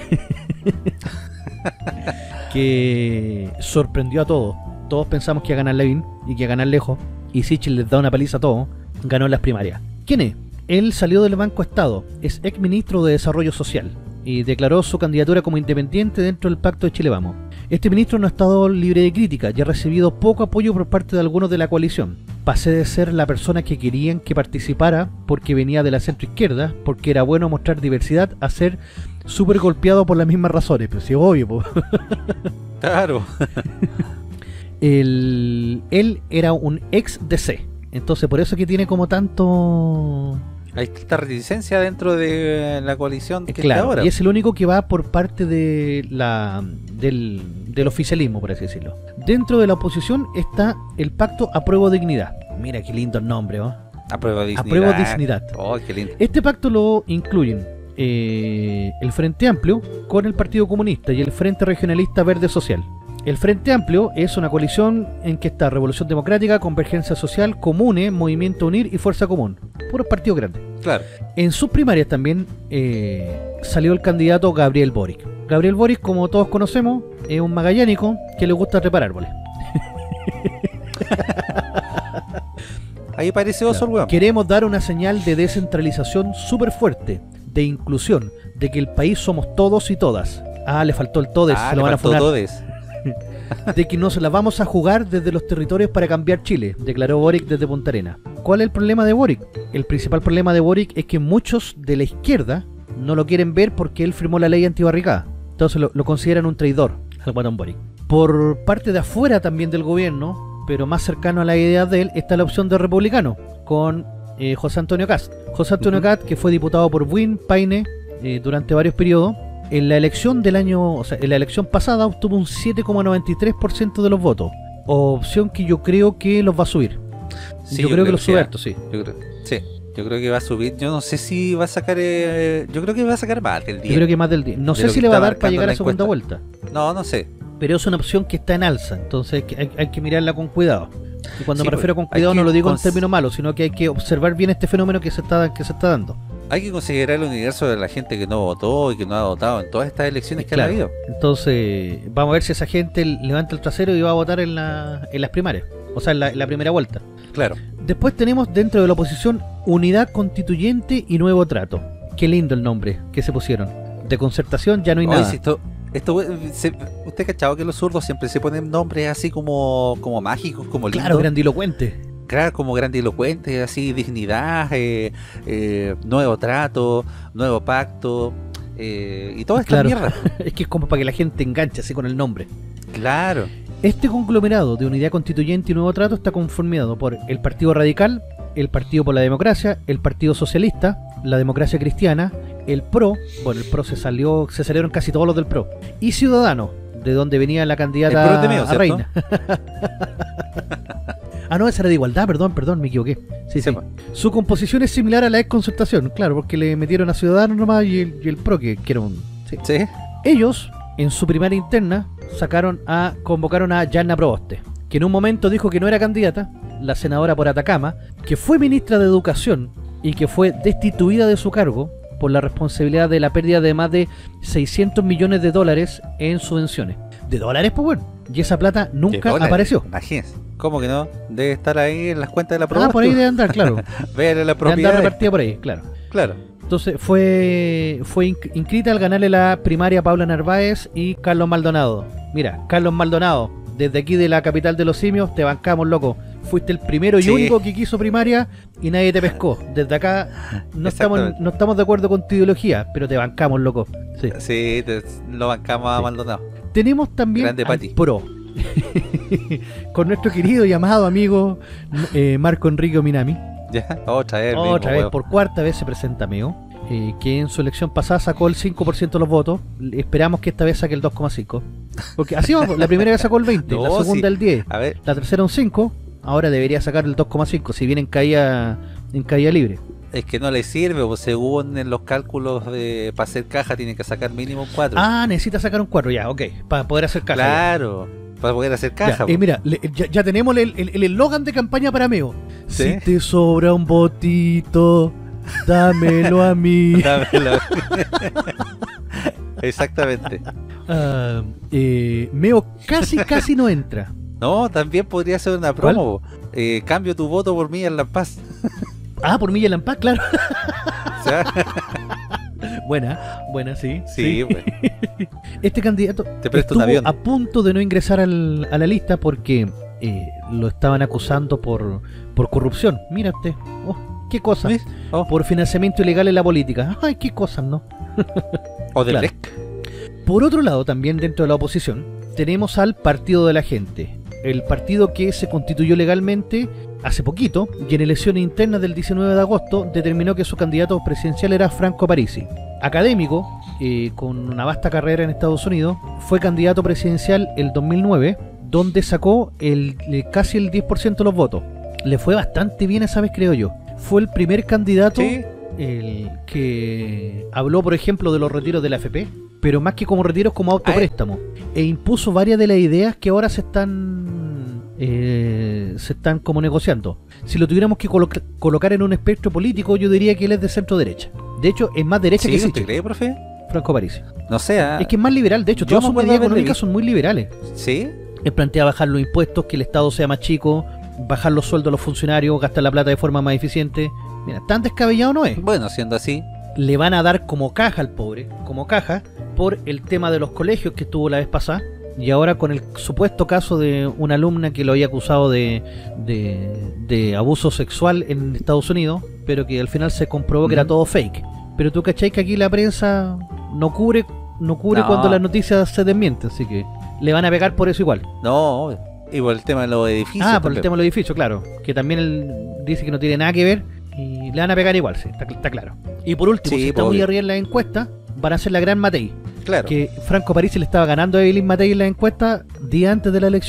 que sorprendió a todos. Todos pensamos que iba a ganar Levin y que iba a ganar lejos, y Sichel les da una paliza a todos, ganó en las primarias. ¿Quién es? Él salió del Banco Estado, es ex ministro de Desarrollo Social y declaró su candidatura como independiente dentro del Pacto de Chile Vamos. Este ministro no ha estado libre de crítica y ha recibido poco apoyo por parte de algunos de la coalición. Pasé de ser la persona que querían que participara porque venía de la centroizquierda, porque era bueno mostrar diversidad, a ser súper golpeado por las mismas razones. Pero sí, obvio, po. Claro. El, él era un ex D C, entonces por eso que tiene como tanto... Hay tanta reticencia dentro de la coalición que está Claro, ahora. y es el único que va por parte de la del, del oficialismo, por así decirlo. Dentro de la oposición está el pacto Apruebo Dignidad. Mira qué lindo el nombre, ¿oh? Apruebo dignidad. Apruebo dignidad. Oh, qué lindo. Este pacto lo incluyen eh, el Frente Amplio con el Partido Comunista y el Frente Regionalista Verde Social. El Frente Amplio es una coalición en que está Revolución Democrática, Convergencia Social, Comune, Movimiento Unir y Fuerza Común. Puros partidos grandes. Claro. En sus primarias también eh, salió el candidato Gabriel Boric. Gabriel Boric, como todos conocemos, es un magallánico que le gusta trepar árboles. Ahí parece oso el weón. Queremos dar una señal de descentralización súper fuerte, de inclusión, de que el país somos todos y todas. Ah, le faltó el todes, Ah, se le lo van a faltó funar. todes. De que nos la vamos a jugar desde los territorios para cambiar Chile, declaró Boric desde Punta Arenas. ¿Cuál es el problema de Boric? El principal problema de Boric es que muchos de la izquierda no lo quieren ver porque él firmó la ley antibarricada. Entonces lo, lo consideran un traidor al guatón Boric. Por parte de afuera también del gobierno, pero más cercano a la idea de él, está la opción de republicano, con eh, José Antonio Caz. José Antonio Ujú. Caz, que fue diputado por Buin, Paine, eh, durante varios periodos. En la elección del año, o sea, en la elección pasada obtuvo un siete coma noventa y tres por ciento de los votos. Opción que yo creo que los va a subir. Sí, yo, creo que los sí, sube ah. harto, sí. Yo creo. Sí. Yo creo que va a subir. Yo no sé si va a sacar. Eh, yo creo que va a sacar más del diez. Yo creo que más del diez. No De sé lo si que le va a está dar para marcando llegar la a segunda encuesta. vuelta. No, no sé. Pero es una opción que está en alza, entonces hay, hay que mirarla con cuidado. Y cuando Sí, me refiero pues, con cuidado hay no que lo digo en cons- términos malos, sino que hay que observar bien este fenómeno que se está, que se está dando. Hay que considerar el universo de la gente que no votó y que no ha votado en todas estas elecciones que Claro. han habido. Entonces, vamos a ver si esa gente levanta el trasero y va a votar en, la, en las primarias, o sea, en la, en la primera vuelta. Claro. Después tenemos dentro de la oposición Unidad Constituyente y Nuevo Trato. Qué lindo el nombre que se pusieron. De concertación ya no hay Oye, nada. si esto, esto, se- ¿usted ha cachado que los zurdos siempre se ponen nombres así como, como mágicos, como lindos? Claro, grandilocuente. Claro, como grandilocuentes, así, dignidad, eh, eh, nuevo trato, nuevo pacto, eh, y toda esta Claro. mierda. Es que es como para que la gente enganche así con el nombre. Claro. Este conglomerado de Unidad Constituyente y Nuevo Trato está conformado por el Partido Radical, el Partido por la Democracia, el Partido Socialista, la Democracia Cristiana, el PRO, bueno, el PRO se salió, se salieron casi todos los del PRO, y Ciudadanos, de donde venía la El PRO candidata es de medio, a ¿cierto? reina. Ah, no, esa era de igualdad, perdón, perdón, me equivoqué. Sí, Sí, sí. pues. Su composición es similar a la ex concertación, claro, porque le metieron a Ciudadanos nomás y el, y el PRO, que, que era un... sí. Sí. Ellos, en su primaria interna, sacaron a convocaron a Yanna Proboste, que en un momento dijo que no era candidata, la senadora por Atacama, que fue ministra de Educación y que fue destituida de su cargo por la responsabilidad de la pérdida de más de seiscientos millones de dólares en subvenciones. ¿De dólares? Pues bueno. Y esa plata nunca Dólares, apareció. Imagínense. ¿Cómo que no? Debe estar ahí en las cuentas de la Ah, propiedad. por ahí debe andar, claro. Ver la Debe andar propiedad. repartida por ahí, claro. Claro. Entonces fue fue inc- inscrita al ganarle la primaria Paula Narváez y Carlos Maldonado. Mira, Carlos Maldonado, desde aquí de la capital de los simios, te bancamos, loco. Fuiste el primero y Sí. único que quiso primaria y nadie te pescó. Desde acá no estamos, Exactamente. no estamos de acuerdo con tu ideología, pero te bancamos, loco. Sí. Sí, te- lo bancamos a Sí. Maldonado. Tenemos también Grande al Pati. PRO. Con nuestro querido y amado amigo eh, Marco Enrique Minami. Ya, otra vez. el Otra mismo vez, huevo. por cuarta vez se presenta Meo, eh, que en su elección pasada sacó el cinco por ciento de los votos. Esperamos que esta vez saque el dos coma cinco. Porque así vamos, la primera vez sacó el veinte, No, la segunda sí. el diez, A ver, la tercera un cinco, ahora debería sacar el dos coma cinco, si bien en caída, en caída libre. es que no le sirve, pues según en los cálculos de para hacer caja tiene que sacar mínimo cuatro. Ah, necesita sacar un cuatro, ya, ok, para poder hacer caja. Claro, para poder hacer Ya, caja. eh, pues. mira, le- ya, ya tenemos el el- el eslogan de campaña para Meo. Sí. Si te sobra un votito, dámelo a mí. Dámelo. Exactamente. Ah, eh, Meo casi, casi no entra. No, también podría ser una promo. Eh, cambio tu voto por mí en La Paz. Ah, por Milla Lampaz, claro. O sea, Buena, buena, sí. sí, pues. Este candidato Te presto un estuvo avión. a punto de no ingresar al- a la lista porque eh, lo estaban acusando por, por corrupción. Mira usted, oh, qué cosa. ¿Ves? Oh. Por financiamiento ilegal en la política. Ay, qué cosas, ¿no? O de Claro. Brecht. Por otro lado, también dentro de la oposición, tenemos al Partido de la Gente. El partido que se constituyó legalmente hace poquito y en elecciones internas del diecinueve de agosto determinó que su candidato presidencial era Franco Parisi. Académico, eh, con una vasta carrera en Estados Unidos, fue candidato presidencial el dos mil nueve, donde sacó el, eh, casi el diez por ciento de los votos. Le fue bastante bien esa vez, creo yo. Fue el primer candidato Sí. el que habló, por ejemplo, de los retiros de la A F P, pero más que como retiros, como autopréstamo, e impuso varias de las ideas que ahora se están eh, se están como negociando. Si lo tuviéramos que coloca- colocar en un espectro político, yo diría que él es de centro derecha. De hecho, es más derecha ¿Sí? que ¿Usted Sichel, cree, profe? Franco Parisi. No sé. ah, Es que es más liberal, de hecho, Yo todas me sus acuerdo medidas haberle económicas visto. son muy liberales. ¿Sí? Él plantea bajar los impuestos, que el Estado sea más chico, bajar los sueldos de los funcionarios, gastar la plata de forma más eficiente. Mira, tan descabellado no es. Bueno, siendo así. Le van a dar como caja al pobre, como caja, por el tema de los colegios que estuvo la vez pasada, y ahora con el supuesto caso de una alumna que lo había acusado de, de, de abuso sexual en Estados Unidos, pero que al final se comprobó que era Ujú. todo fake. Pero tú cachai que aquí la prensa no cubre, no cubre No. cuando las noticias se desmienten, así que le van a pegar por eso igual. No, y por el tema de los edificios. Ah, por el también. tema de los edificios, claro. Que también él dice que no tiene nada que ver y le van a pegar igual, sí, está, está claro. Y por último, Sí, si está pues, muy obvio. arriba en la encuesta, van a hacer la gran Matei. Claro. Que Franco Parisi le estaba ganando a Evelyn Matei en la encuesta día antes de las elecciones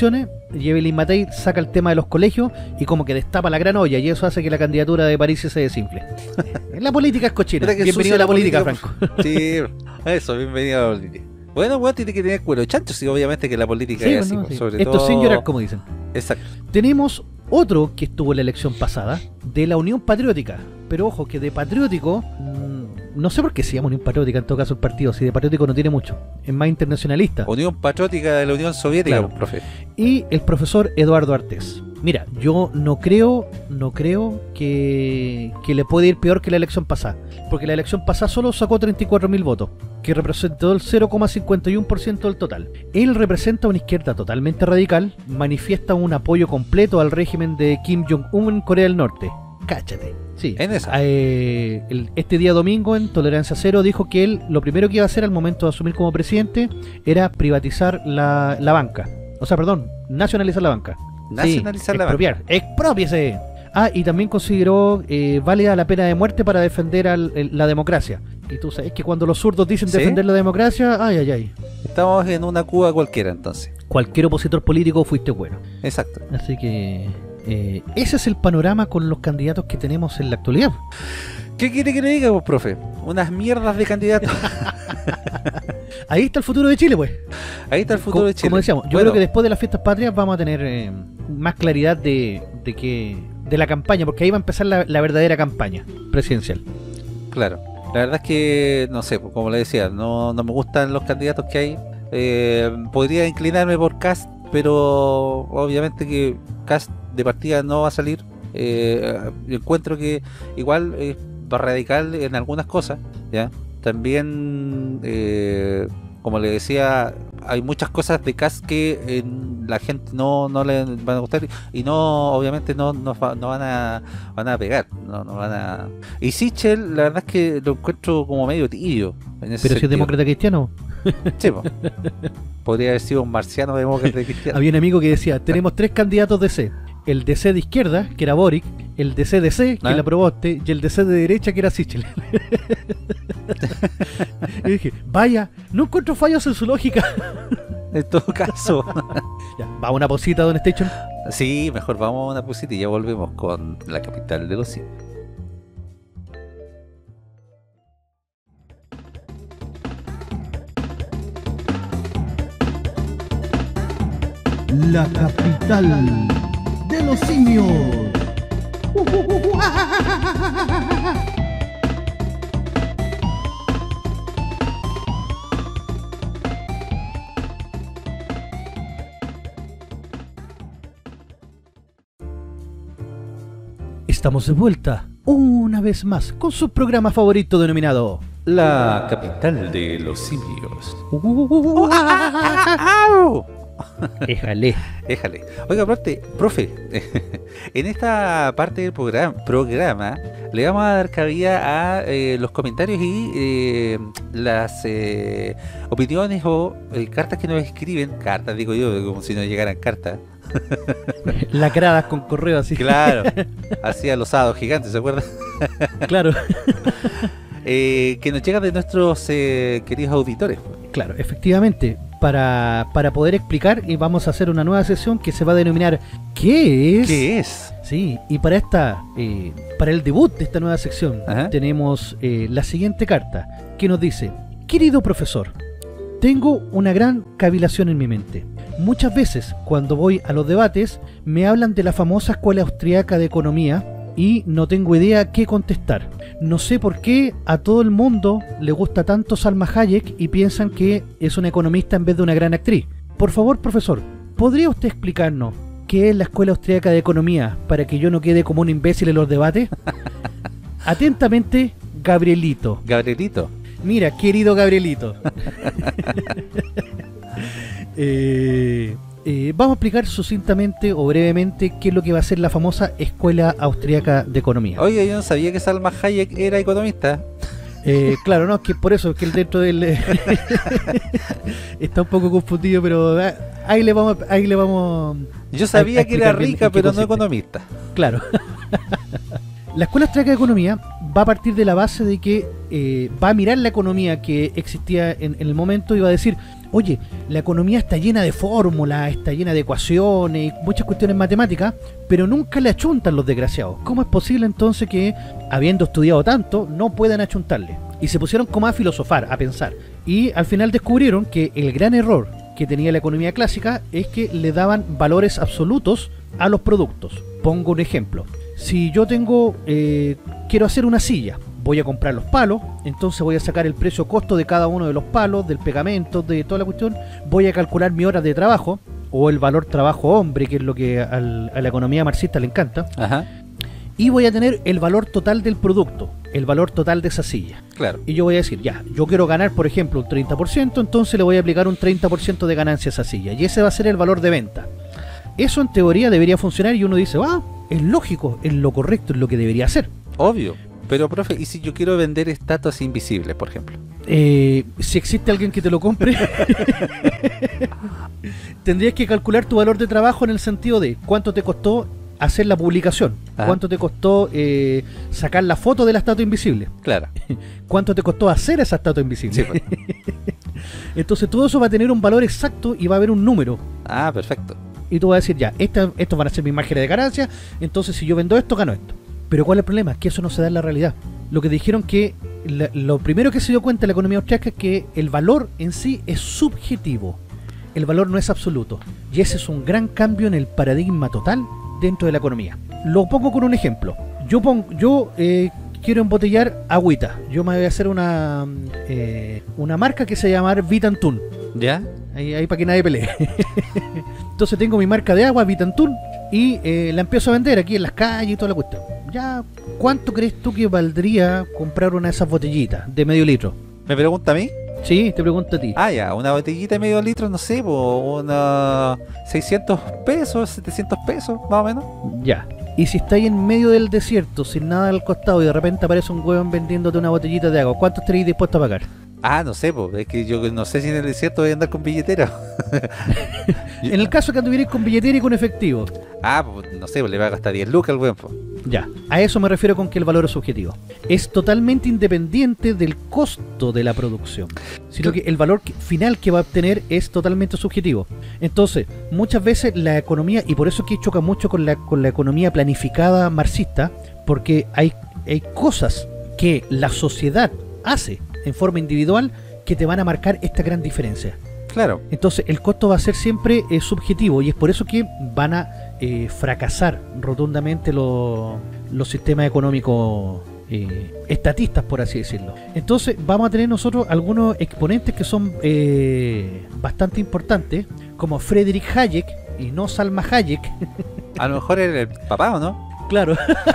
y Evelyn Matei saca el tema de los colegios y como que destapa la gran olla, y eso hace que la candidatura de París se desinfle. La política es cochina. Puta que Bienvenido sucia a la la política, política, Franco. Sí, eso, bienvenido a la política. Bueno, bueno, tiene que tener cuero chancho, sí, obviamente que la política Sí, es así, bueno, pues, sí. sobre Esto todo... sin llorar, como dicen. Exacto. Tenemos otro que estuvo en la elección pasada, de la Unión Patriótica. Pero ojo, que de patriótico, mmm, no sé por qué se llama Unión Patriótica en todo caso el partido, si de patriótico no tiene mucho, es más internacionalista. Unión Patriótica de la Unión Soviética, Claro. profe. Y el profesor Eduardo Artés. Mira, yo no creo, no creo que, que le puede ir peor que la elección pasada, porque la elección pasada solo sacó treinta y cuatro mil votos, que representó el cero coma cincuenta y uno por ciento del total. Él representa una izquierda totalmente radical, manifiesta un apoyo completo al régimen de Kim Jong-un en Corea del Norte. Cáchate. Sí. En esa. Eh, el- este día domingo en Tolerancia Cero dijo que él lo primero que iba a hacer al momento de asumir como presidente era privatizar la, la banca. O sea, perdón, nacionalizar la banca. Nacionalizar Sí, la banca. expropiar. ¡Exprópiese! Ah, y también consideró eh, válida la pena de muerte para defender al- el- la democracia. Y tú sabes que cuando los zurdos dicen ¿Sí? defender la democracia, ay, ay, ay. Estamos en una Cuba cualquiera, entonces. Cualquier opositor político fuiste bueno. Exacto. Así que eh, ese es el panorama con los candidatos que tenemos en la actualidad. ¿Qué quiere que le diga, vos, profe? Unas mierdas de candidatos. Ahí está el futuro de Chile, pues. Ahí está el futuro Co- de Chile. Como decíamos, yo Bueno, creo que después de las fiestas patrias vamos a tener eh, más claridad de, de que de la campaña, porque ahí va a empezar la, la verdadera campaña presidencial. Claro. La verdad es que, no sé, pues, como le decía, no, no me gustan los candidatos que hay. Eh, podría inclinarme por Kast, pero obviamente que Kast de partida no va a salir. Eh, yo encuentro que igual es radical en algunas cosas, ¿ya? También, eh, como le decía, hay muchas cosas de Kast que eh, la gente no, no le van a gustar y no, obviamente no, no, va- no van a van a pegar, no, no van a... Y Sichel, la verdad es que lo encuentro como medio tibio en ese Pero si es sentido. demócrata cristiano, Sí, po. Podría haber sido un marciano demócrata cristiano. había un amigo que decía, tenemos tres candidatos D C. El D C de izquierda, que era Boric, el D C D C, que ¿Ah? era Proboste, y el D C de derecha, que era Sichel. Y dije, vaya, no encuentro fallos en su lógica. En todo caso. Ya, va una posita, Don Station. Sí, mejor vamos a una pusita y ya volvemos con la capital de los simios. La capital de los simios. Estamos de vuelta, una vez más, con su programa favorito denominado... La capital de los simios. Éjale. Déjale. Oiga, aparte, profe, en esta parte del programa, programa le vamos a dar cabida a eh, los comentarios y eh, las eh, opiniones o eh, cartas que nos escriben. Cartas, digo yo, como si nos llegaran cartas. Lacradas con correo así. Claro, hacía los sábados gigantes, ¿se acuerdan? Claro. Eh, que nos llegan de nuestros eh, queridos auditores. Claro, efectivamente. Para, para poder explicar, y vamos a hacer una nueva sesión que se va a denominar ¿Qué es? ¿Qué es? Sí, y para esta, eh, para el debut de esta nueva sección, Ajá. tenemos eh, la siguiente carta que nos dice: querido profesor, tengo una gran cavilación en mi mente. Muchas veces, cuando voy a los debates, me hablan de la famosa Escuela Austriaca de Economía y no tengo idea qué contestar. No sé por qué a todo el mundo le gusta tanto Salma Hayek y piensan que es una economista en vez de una gran actriz. Por favor, profesor, ¿podría usted explicarnos qué es la Escuela Austriaca de Economía para que yo no quede como un imbécil en los debates? Atentamente, Gabrielito. Gabrielito. Mira, querido Gabrielito. eh, eh, vamos a explicar sucintamente o brevemente qué es lo que va a ser la famosa Escuela Austriaca de Economía. Oye, yo no sabía que Salma Hayek era economista. Eh, claro, no, es que por eso, que el dentro del... está un poco confundido, pero eh, ahí le vamos... Ahí le vamos Yo sabía a que era explicar bien rica, en qué pero no consiste. economista. Claro. La Escuela Austriaca de Economía va a partir de la base de que eh, va a mirar la economía que existía en, en el momento y va a decir, oye, la economía está llena de fórmulas, está llena de ecuaciones y muchas cuestiones matemáticas, pero nunca le achuntan los desgraciados. ¿Cómo es posible entonces que, habiendo estudiado tanto, no puedan achuntarle? Y se pusieron como a filosofar, a pensar. Y al final descubrieron que el gran error que tenía la economía clásica es que le daban valores absolutos a los productos. Pongo un ejemplo. Si yo tengo, eh, quiero hacer una silla, voy a comprar los palos, entonces voy a sacar el precio costo de cada uno de los palos, del pegamento, de toda la cuestión, voy a calcular mi horas de trabajo, o el valor trabajo hombre, que es lo que al, a la economía marxista le encanta. Ajá. Y voy a tener el valor total del producto, el valor total de esa silla. Claro. Y yo voy a decir, ya, yo quiero ganar, por ejemplo, un treinta por ciento, entonces le voy a aplicar un treinta por ciento de ganancia a esa silla, y ese va a ser el valor de venta. Eso en teoría debería funcionar y uno dice, ah, es lógico, es lo correcto, es lo que debería hacer. Obvio. Pero, profe, ¿y si yo quiero vender estatuas invisibles, por ejemplo? Eh, si existe alguien que te lo compre, tendrías que calcular tu valor de trabajo en el sentido de cuánto te costó hacer la publicación, Ajá. cuánto te costó eh, sacar la foto de la estatua invisible, Claro. cuánto te costó hacer esa estatua invisible. Sí, pues. Entonces todo eso va a tener un valor exacto y va a haber un número. Ah, perfecto. Y tú vas a decir, ya, esta, estos van a ser mis márgenes de ganancia, entonces si yo vendo esto, gano esto. Pero ¿cuál es el problema? Que eso no se da en la realidad. Lo que dijeron que, la, lo primero que se dio cuenta en la economía austriaca es que el valor en sí es subjetivo. El valor no es absoluto. Y ese es un gran cambio en el paradigma total dentro de la economía. Lo pongo con un ejemplo. Yo pongo, yo eh, quiero embotellar agüita. Yo me voy a hacer una, eh, una marca que se llama Vitantun. ¿Ya? Ahí, ahí para que nadie pelee. Entonces tengo mi marca de agua, Vitantun, y eh, la empiezo a vender aquí en las calles y toda la cuestión. Ya, ¿cuánto crees tú que valdría comprar una de esas botellitas de medio litro? ¿Me pregunta a mí? Sí, te pregunto a ti. Ah, ya, una botellita de medio litro, no sé, po, unos seiscientos pesos, setecientos pesos, más o menos. Ya. Y si estáis en medio del desierto, sin nada al costado, y de repente aparece un huevón vendiéndote una botellita de agua, ¿cuánto estaréis dispuesto a pagar? Ah, no sé, po, es que yo no sé si en el desierto voy a andar con billetera. En el caso que anduvierais con billetera y con efectivo. Ah, pues no sé, pues le va a gastar diez lucas al weón, po. Ya, a eso me refiero con que el valor es subjetivo. Es totalmente independiente del costo de la producción, sino que el valor que- final que va a obtener es totalmente subjetivo. Entonces, muchas veces la economía, y por eso es que choca mucho con la, con la economía planificada marxista, porque hay, hay cosas que la sociedad hace en forma individual que te van a marcar esta gran diferencia. Claro. Entonces el costo va a ser siempre eh, subjetivo, y es por eso que van a eh, fracasar rotundamente lo- los sistemas económicos eh, estatistas, por así decirlo. Entonces vamos a tener nosotros algunos exponentes que son eh, bastante importantes, como Friedrich Hayek, y no Salma Hayek. A lo mejor era el papá, ¿o no? Claro.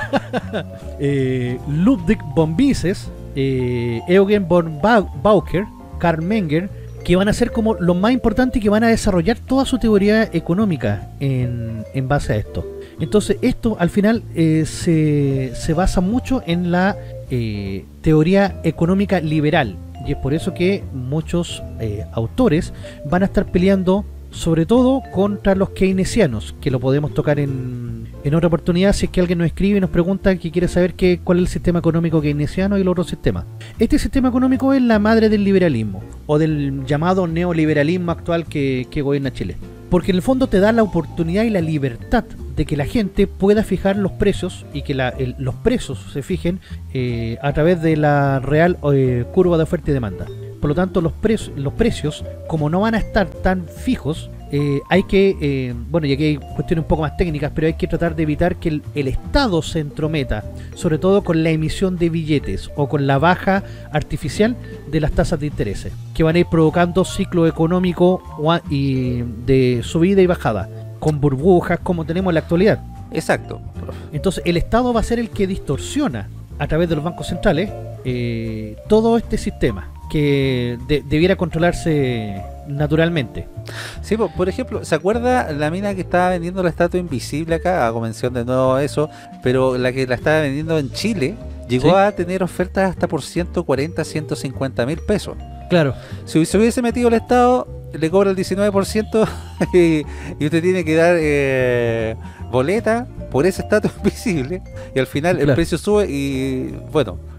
eh, Ludwig von Mises, eh, Eugen von Bau- Bauker, Karl Menger, que van a ser como los más importantes y que van a desarrollar toda su teoría económica en, en base a esto. Entonces esto al final eh, se, se basa mucho en la eh, teoría económica liberal, y es por eso que muchos eh, autores van a estar peleando sobre todo contra los keynesianos, que lo podemos tocar en, en otra oportunidad si es que alguien nos escribe y nos pregunta que quiere saber qué, cuál es el sistema económico keynesiano y el otro sistema. Este sistema económico es la madre del liberalismo, o del llamado neoliberalismo actual que, que gobierna Chile, porque en el fondo te da la oportunidad y la libertad de que la gente pueda fijar los precios, y que la, el, los precios se fijen eh, a través de la real eh, curva de oferta y demanda. Por lo tanto, los, pre los precios, como no van a estar tan fijos, eh, hay que, eh, bueno, y aquí hay cuestiones un poco más técnicas, pero hay que tratar de evitar que el, el Estado se entrometa, sobre todo con la emisión de billetes o con la baja artificial de las tasas de interés, que van a ir provocando ciclo económico y de subida y bajada, con burbujas como tenemos en la actualidad. Exacto, profe. Entonces el Estado va a ser el que distorsiona a través de los bancos centrales eh, todo este sistema que de, debiera controlarse naturalmente. Sí, po, por ejemplo, ¿se acuerda la mina que estaba vendiendo la estatua invisible acá? Hago mención de nuevo a eso, pero la que la estaba vendiendo en Chile llegó ¿Sí? a tener ofertas hasta por ciento cuarenta, ciento cincuenta mil pesos. Claro. Si se hubiese metido el Estado, le cobra el diecinueve por ciento y, y usted tiene que dar eh, boleta por esa estatua invisible, y al final Claro. el precio sube y, bueno,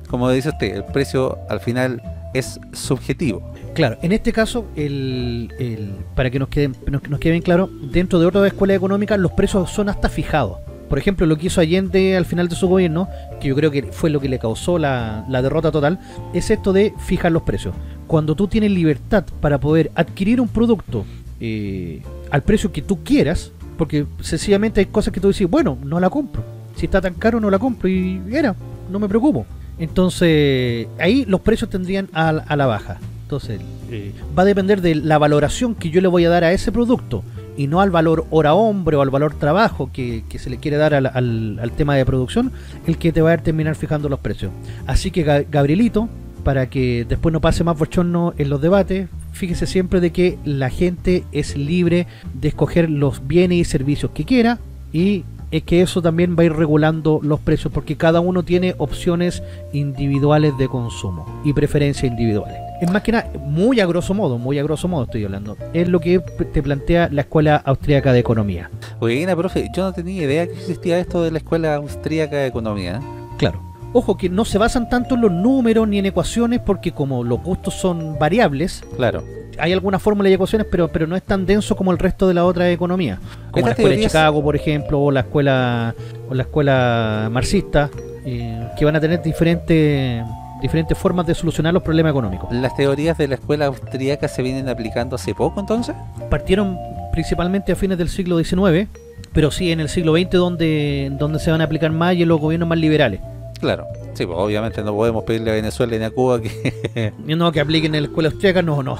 como dice usted, el precio al final es subjetivo. Claro, en este caso, el, el, para que nos quede, nos, nos quede bien claro, dentro de otras escuelas económicas los precios son hasta fijados. Por ejemplo, lo que hizo Allende al final de su gobierno, que yo creo que fue lo que le causó la, la derrota total, es esto de fijar los precios. Cuando tú tienes libertad para poder adquirir un producto eh, al precio que tú quieras, porque sencillamente hay cosas que tú dices, bueno, no la compro. Si está tan caro, no la compro y era, no me preocupo. Entonces, ahí los precios tendrían a, a la baja. Entonces, eh, va a depender de la valoración que yo le voy a dar a ese producto y no al valor hora hombre o al valor trabajo que, que se le quiere dar al, al, al tema de producción, el que te va a terminar fijando los precios. Así que, Gabrielito, para que después no pase más bochorno en los debates, fíjese siempre de que la gente es libre de escoger los bienes y servicios que quiera, y es que eso también va a ir regulando los precios, porque cada uno tiene opciones individuales de consumo y preferencias individuales. Es más que nada, muy a grosso modo, muy a grosso modo estoy hablando, es lo que te plantea la Escuela Austríaca de Economía. Buena, profe, yo no tenía idea que existía esto de la Escuela Austríaca de Economía. Claro. Ojo que no se basan tanto en los números ni en ecuaciones, porque como los costos son variables, claro, hay algunas fórmulas y ecuaciones, pero pero no es tan denso como el resto de la otra economía, como la escuela de Chicago, por ejemplo, o la escuela o la escuela marxista, eh, que van a tener diferentes diferentes formas de solucionar los problemas económicos. ¿Las teorías de la escuela austríaca se vienen aplicando hace poco entonces? Partieron principalmente a fines del siglo diecinueve, pero sí en el siglo veinte donde, donde se van a aplicar más y en los gobiernos más liberales. Claro, sí, pues obviamente no podemos pedirle a Venezuela ni a Cuba que... no, que apliquen en la escuela austríaca, no, no.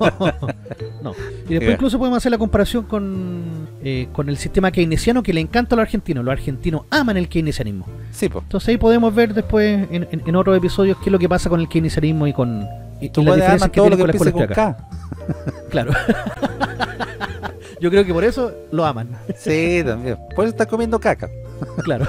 no. Y después yeah. incluso podemos hacer la comparación con, eh, con el sistema keynesiano, que le encanta a los argentinos. Los argentinos aman el keynesianismo. Sí, pues. Entonces ahí podemos ver después en, en, en otros episodios qué es lo que pasa con el keynesianismo y con y tú las diferencias que tiene con la escuela austríaca. Claro. Yo creo que por eso lo aman. Sí, también. Por eso está comiendo caca. Claro.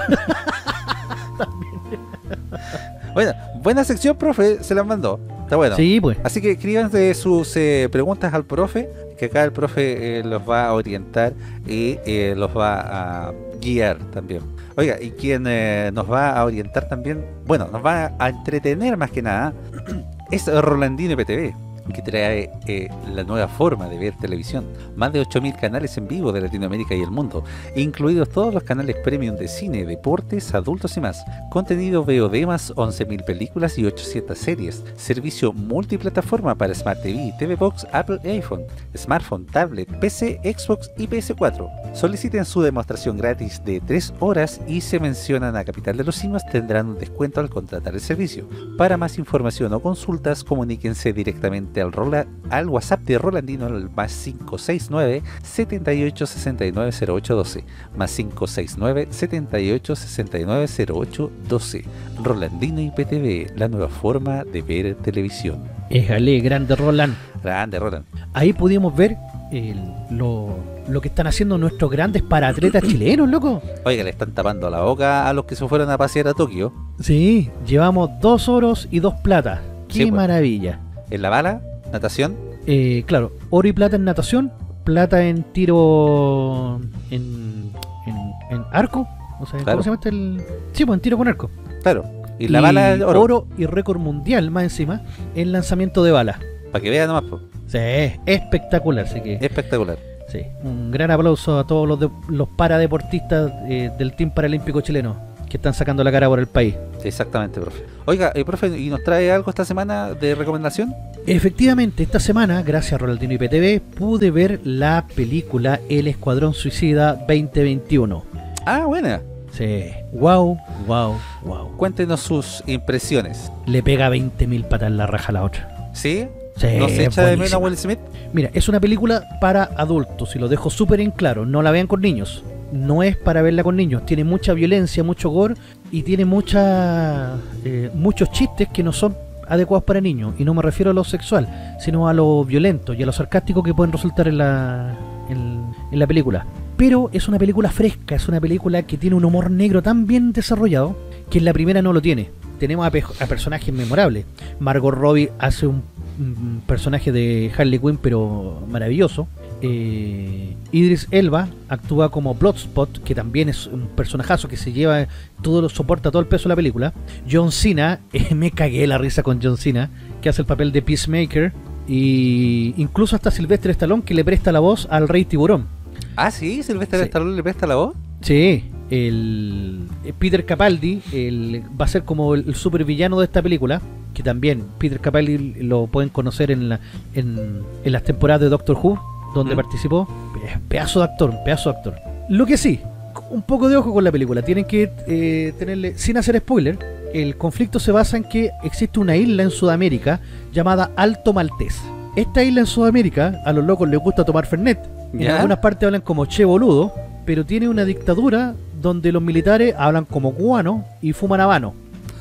Bueno, buena sección, profe, se las mandó. Está bueno. Sí, pues. Así que escríbanse sus eh, preguntas al profe, que acá el profe eh, los va a orientar y eh, los va a guiar también. Oiga, y quien eh, nos va a orientar también, bueno, nos va a entretener más que nada, es Rolandino I P T V, que trae eh, la nueva forma de ver televisión. Más de ocho mil canales en vivo de Latinoamérica y el mundo, incluidos todos los canales premium de cine, deportes, adultos y más. Contenido V O D más once mil películas y ochocientas series. Servicio multiplataforma para Smart T V, T V Box, Apple e iPhone, smartphone, tablet, P C, Xbox y P S cuatro. Soliciten su demostración gratis de tres horas y se mencionan a Capital de los Simios, tendrán un descuento al contratar el servicio. Para más información o consultas, comuníquense directamente al, Rola, al WhatsApp de Rolandino al más cinco seis nueve, setenta y ocho, sesenta y nueve, cero ocho doce, más cinco seis nueve, setenta y ocho, sesenta y nueve, cero ocho doce. Rolandino I P T V, la nueva forma de ver televisión. Éjale, grande Roland. Grande Roland. Ahí pudimos ver el, lo, lo que están haciendo nuestros grandes paratletas chilenos, loco. Oiga, le están tapando la boca a los que se fueron a pasear a Tokio. Sí, llevamos dos oros y dos platas. Qué Sí, pues. maravilla. En la bala, natación. Eh, claro, oro y plata en natación, plata en tiro en, en, en arco. O sea, Claro. ¿cómo se llama este? El... Sí, pues en tiro con arco. Claro. Y la bala, oro. oro y récord mundial más encima en lanzamiento de bala. Para que vean nomás, po. Sí, espectacular, así que Espectacular. sí, un gran aplauso a todos los, de, los paradeportistas eh, del Team Paralímpico chileno que están sacando la cara por el país. Exactamente, profe. Oiga, eh, profe, ¿y nos trae algo esta semana de recomendación? Efectivamente, esta semana, gracias a Rolandino I P T V, pude ver la película El Escuadrón Suicida veinte veintiuno. Ah, buena. Sí, wow, wow, wow. Cuéntenos sus impresiones. Le pega veinte mil patas en la raja a la otra. ¿Sí? Sí, ¿No se echa de menos a buenísima. Will Smith? Mira, es una película para adultos y lo dejo súper en claro, no la vean con niños. No es para verla con niños, tiene mucha violencia, mucho gore y tiene mucha, eh, muchos chistes que no son adecuados para niños. Y no me refiero a lo sexual, sino a lo violento y a lo sarcástico que pueden resultar en la, en, en la película. Pero es una película fresca, es una película que tiene un humor negro tan bien desarrollado que en la primera no lo tiene. Tenemos a, pe a personajes memorables. Margot Robbie hace un, un personaje de Harley Quinn pero maravilloso. Eh, Idris Elba actúa como Bloodspot, que también es un personajazo que se lleva todo, lo soporta todo el peso de la película. John Cena, eh, me cagué la risa con John Cena, que hace el papel de Peacemaker. Y incluso hasta Sylvester Stallone, que le presta la voz al Rey Tiburón. Ah, sí, Sylvester Sí. Stallone le presta la voz. Sí, el Peter Capaldi el, va a ser como el, el supervillano de esta película, que también Peter Capaldi lo pueden conocer en, la, en, en las temporadas de Doctor Who, donde ¿Mm? participó. Pedazo de actor, pedazo de actor. Lo que sí, un poco de ojo con la película, tienen que eh, tenerle, sin hacer spoiler, el conflicto se basa en que existe una isla en Sudamérica llamada Alto Maltés. Esta isla en Sudamérica, a los locos les gusta tomar Fernet. En ¿Ya? algunas partes hablan como che boludo, pero tiene una dictadura donde los militares hablan como cubano y fuman habano.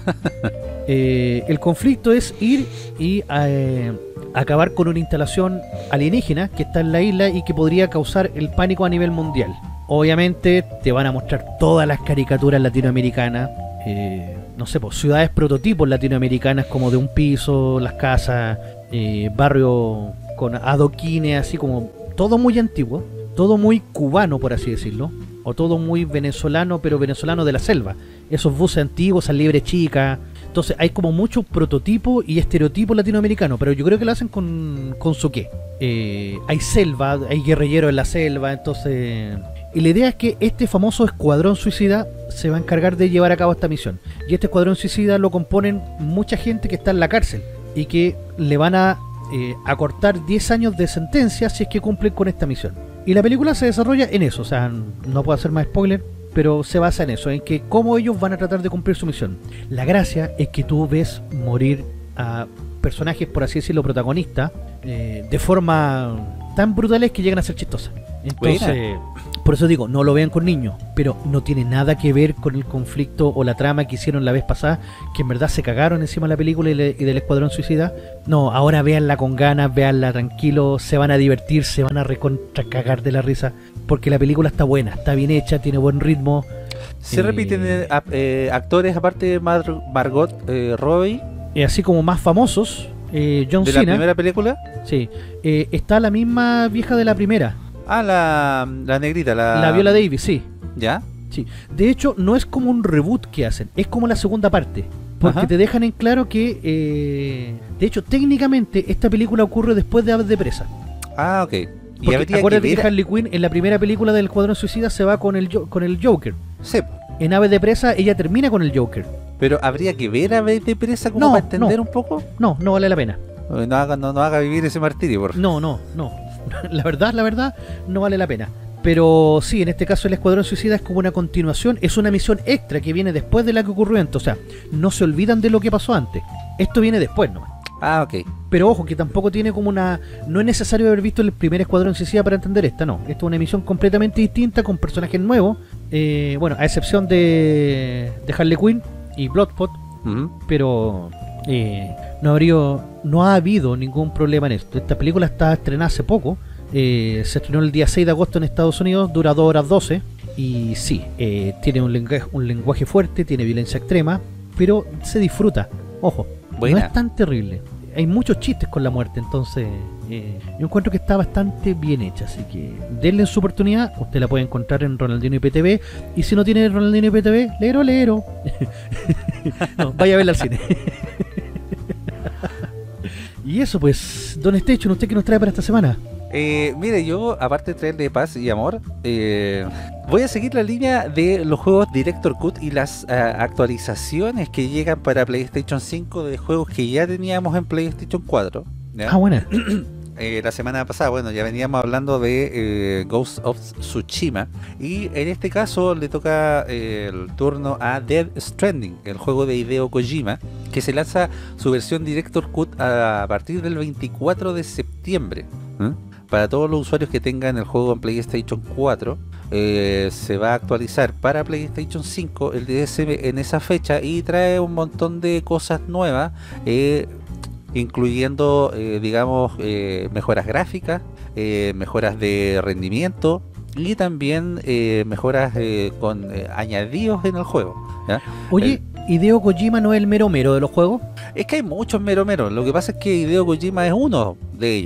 eh, el conflicto es ir y eh, acabar con una instalación alienígena que está en la isla y que podría causar el pánico a nivel mundial. Obviamente te van a mostrar todas las caricaturas latinoamericanas, eh, no sé, pues ciudades prototipos latinoamericanas como de un piso, las casas, eh, barrio con adoquines, así como todo muy antiguo, todo muy cubano por así decirlo, o todo muy venezolano, pero venezolano de la selva, esos buses antiguos, esas liebres chicas. Entonces hay como muchos prototipos y estereotipos latinoamericanos, pero yo creo que lo hacen con, con su qué. Eh, hay selva, hay guerrilleros en la selva, entonces... Y la idea es que este famoso escuadrón suicida se va a encargar de llevar a cabo esta misión. Y este escuadrón suicida lo componen mucha gente que está en la cárcel y que le van a eh, acortar diez años de sentencia si es que cumplen con esta misión. Y la película se desarrolla en eso, o sea, no puedo hacer más spoiler, pero se basa en eso, en que cómo ellos van a tratar de cumplir su misión. La gracia es que tú ves morir a personajes, por así decirlo, protagonistas, eh, de forma tan brutales que llegan a ser chistosas. Entonces, Buena. por eso digo, no lo vean con niños, pero no tiene nada que ver con el conflicto o la trama que hicieron la vez pasada, que en verdad se cagaron encima de la película y, le, y del Escuadrón Suicida. No, ahora véanla con ganas, véanla tranquilo, se van a divertir, se van a recontra cagar de la risa, porque la película está buena, está bien hecha, tiene buen ritmo. Se Eh, repiten eh, a- eh, actores aparte de Mar- Margot eh, Robbie Eh, así como más famosos, eh, John de la Cena, primera película. sí, eh, está la misma vieja de la primera, Ah, la, la negrita, la... la Viola Davis, sí. ¿Ya? Sí, de hecho no es como un reboot que hacen, es como la segunda parte, porque Ajá. te dejan en claro que, eh, de hecho técnicamente esta película ocurre después de Aves de Presa. Ah, ok. Y Porque habría que acuérdate que, ver... Harley Quinn en la primera película del Escuadrón Suicida se va con el, Jo- con el Joker. Sí, En Aves de Presa ella termina con el Joker. pero habría que ver a Aves de Presa como No, para entender no. un poco. No, no vale la pena. Eh, No haga, no, no haga vivir ese martirio, por favor. No, no, no. La verdad, la verdad, no vale la pena. Pero sí, en este caso el Escuadrón Suicida es como una continuación, es una misión extra que viene después de la que ocurrió antes. O sea, no se olvidan de lo que pasó antes. Esto viene después nomás. Ah, ok. Pero ojo, que tampoco tiene como una... No es necesario haber visto el primer Escuadrón Suicida para entender esta, no. Esta es una emisión completamente distinta, con personajes nuevos. Eh, bueno, a excepción de, de Harley Quinn y Bloodspot, Ujú. pero eh, no, habría, no ha habido ningún problema en esto. Esta película está estrenada hace poco. Eh, se estrenó el día seis de agosto en Estados Unidos, dura dos horas doce. Y sí, eh, tiene un lenguaje, un lenguaje fuerte, tiene violencia extrema, pero se disfruta. Ojo, Buena. no es tan terrible. Hay muchos chistes con la muerte, entonces eh, yo encuentro que está bastante bien hecha, así que denle su oportunidad. Usted la puede encontrar en Ronaldinho I P T V, y si no tiene Ronaldinho I P T V, lero, lero. No, vaya a verla al cine. Y eso pues, Don Station, ¿usted qué nos trae para esta semana? Eh, mire, yo, aparte de traerle paz y amor, eh, voy a seguir la línea de los juegos Director Cut y las eh, actualizaciones que llegan para PlayStation cinco de juegos que ya teníamos en PlayStation cuatro. ¿ya? Ah, buena. Eh, la semana pasada, bueno, ya veníamos hablando de eh, Ghost of Tsushima, y en este caso le toca eh, el turno a Death Stranding, el juego de Hideo Kojima, que se lanza su versión Director Cut a partir del veinticuatro de septiembre. ¿eh? Para todos los usuarios que tengan el juego en PlayStation cuatro, eh, se va a actualizar para PlayStation cinco el D S M en esa fecha, y trae un montón de cosas nuevas, eh, incluyendo eh, digamos eh, mejoras gráficas, eh, mejoras de rendimiento, y también eh, mejoras eh, con eh, añadidos en el juego, ¿ya? Oye, ¿Hideo Kojima no es el mero mero de los juegos? Es que hay muchos mero mero. Lo que pasa es que Hideo Kojima es uno de ellos.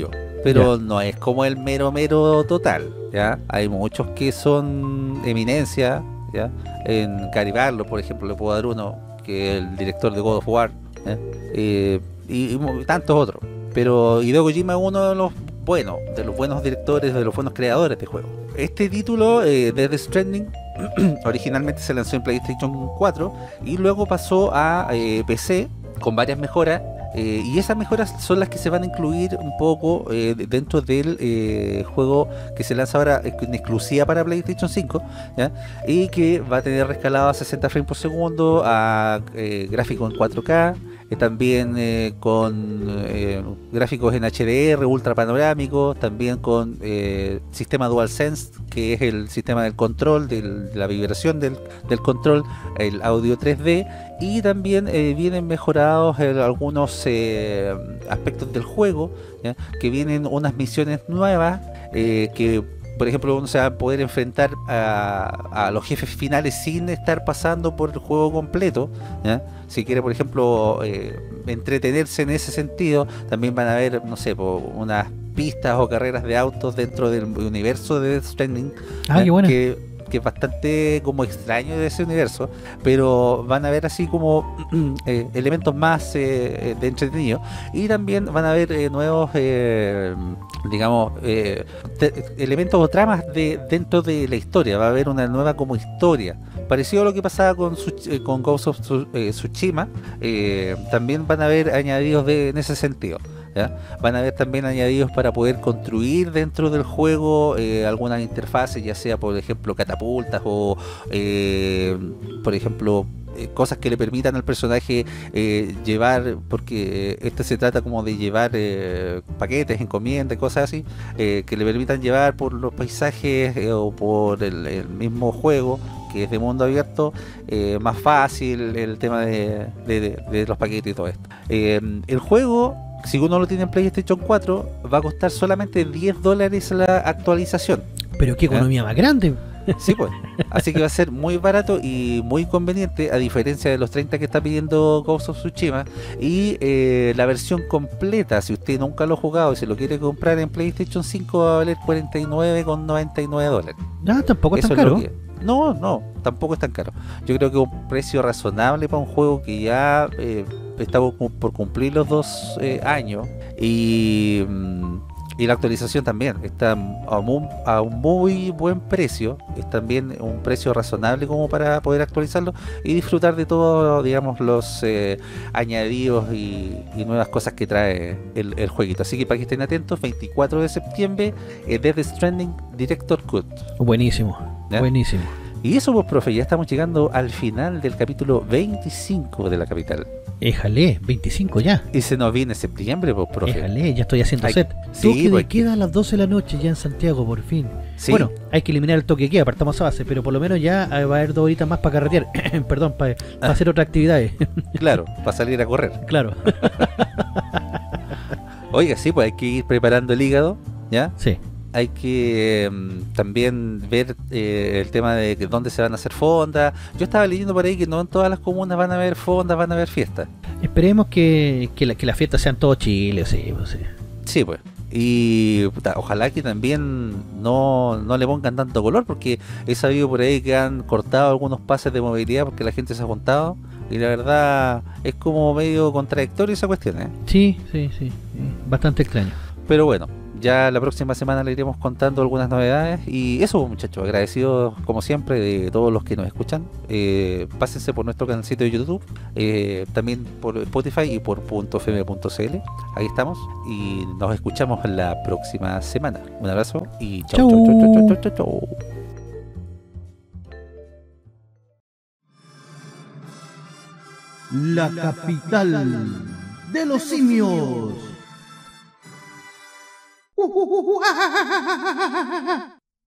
pero no es como el mero mero total, ¿ya? Hay muchos que son eminencia, ¿ya? En Gary Barlow, por ejemplo, le puedo dar uno, que es el director de God of War, ¿eh? Eh, y, y tantos otros. Pero Hideo Kojima es uno de los buenos, de los buenos directores, de los buenos creadores de juegos. Este título, eh, Death Stranding, originalmente se lanzó en PlayStation cuatro y luego pasó a eh, P C con varias mejoras. Eh, y esas mejoras son las que se van a incluir un poco eh, dentro del eh, juego que se lanza ahora en exclusiva para PlayStation cinco, ¿ya? Y que va a tener rescalado a sesenta frames por segundo, a eh, gráficos en cuatro K, eh, también eh, con eh, gráficos en H D R, ultra panorámicos, también con eh, sistema DualSense, que es el sistema del control, del, de la vibración del, del control, el audio tres D, y también eh, vienen mejorados eh, algunos eh, aspectos del juego, ¿ya? Que vienen unas misiones nuevas eh, que, por ejemplo, uno se va a poder enfrentar a, a los jefes finales sin estar pasando por el juego completo, ¿ya? Si quiere, por ejemplo, eh, entretenerse en ese sentido, también van a haber, no sé, po, unas pistas o carreras de autos dentro del universo de Death Stranding, Ah, ¿eh? qué bueno. que que es bastante como extraño de ese universo, pero van a haber así como eh, elementos más eh, de entretenido, y también van a haber eh, nuevos eh, digamos eh, te, elementos o tramas de dentro de la historia. Va a haber una nueva como historia parecido a lo que pasaba con Tsuch- eh, con Ghost of Tsu- eh, Tsushima. Eh, también van a haber añadidos de, en ese sentido, ¿ya? Van a haber también añadidos para poder construir dentro del juego eh, algunas interfaces, ya sea por ejemplo catapultas o eh, por ejemplo eh, cosas que le permitan al personaje eh, llevar, porque este se trata como de llevar eh, paquetes, encomiendas, cosas así, eh, que le permitan llevar por los paisajes eh, o por el, el mismo juego, que es de mundo abierto, eh, más fácil el tema de, de, de, de los paquetes y todo esto. Eh, el juego, si uno lo tiene en PlayStation cuatro, va a costar solamente diez dólares la actualización. Pero qué economía ¿Eh? más grande. Sí, pues. Así que va a ser muy barato y muy conveniente, a diferencia de los treinta que está pidiendo Ghost of Tsushima. Y eh, la versión completa, si usted nunca lo ha jugado y se lo quiere comprar en PlayStation cinco, va a valer cuarenta y nueve con noventa y nueve dólares. Ah, tampoco es Eso tan es lo caro. que- No, no, tampoco es tan caro. Yo creo que es un precio razonable para un juego que ya eh, está por por cumplir los dos eh, años, y, mm, y la actualización también está a un, a un muy buen precio. Es también un precio razonable como para poder actualizarlo y disfrutar de todos, digamos, los eh, añadidos y, y nuevas cosas que trae el, el jueguito. Así que para que estén atentos, veinticuatro de septiembre, eh, Death Stranding Director Cut. Buenísimo, ¿Ya? buenísimo. Y eso, pues, profe, ya estamos llegando al final del capítulo veinticinco de La Capital. Éjale, veinticinco ya. Y se nos viene septiembre, pues, profe. Éjale, ya estoy haciendo Hay- set. sí, Toque de pues, queda a las doce de la noche ya en Santiago, por fin. Sí. Bueno, hay que eliminar el toque de queda, partamos a base, pero por lo menos ya eh, va a haber dos horitas más para carretear. Perdón, para Ah. hacer otras actividades. Claro, para salir a correr. Claro, Oiga, sí, pues hay que ir preparando el hígado, ¿ya? sí. Hay que eh, también ver eh, el tema de que dónde se van a hacer fondas. Yo estaba leyendo por ahí que no en todas las comunas van a haber fondas, van a haber fiestas. Esperemos que, que, la, que las fiestas sean todo Chile, sí, pues, sí. Sí, pues. Y puta, ojalá que también no, no le pongan tanto color, porque he sabido por ahí que han cortado algunos pases de movilidad porque la gente se ha juntado, y la verdad es como medio contradictorio esa cuestión, ¿eh? Sí, sí, sí, sí, bastante extraño. Pero bueno, ya la próxima semana le iremos contando algunas novedades. Y eso, muchachos, agradecidos como siempre de todos los que nos escuchan. Eh, pásense por nuestro canalcito de YouTube, eh, también por Spotify y por .fm punto cl. Ahí estamos y nos escuchamos la próxima semana. Un abrazo y chau, chau, chau, chau, chau, chau, chau. La capital de los simios.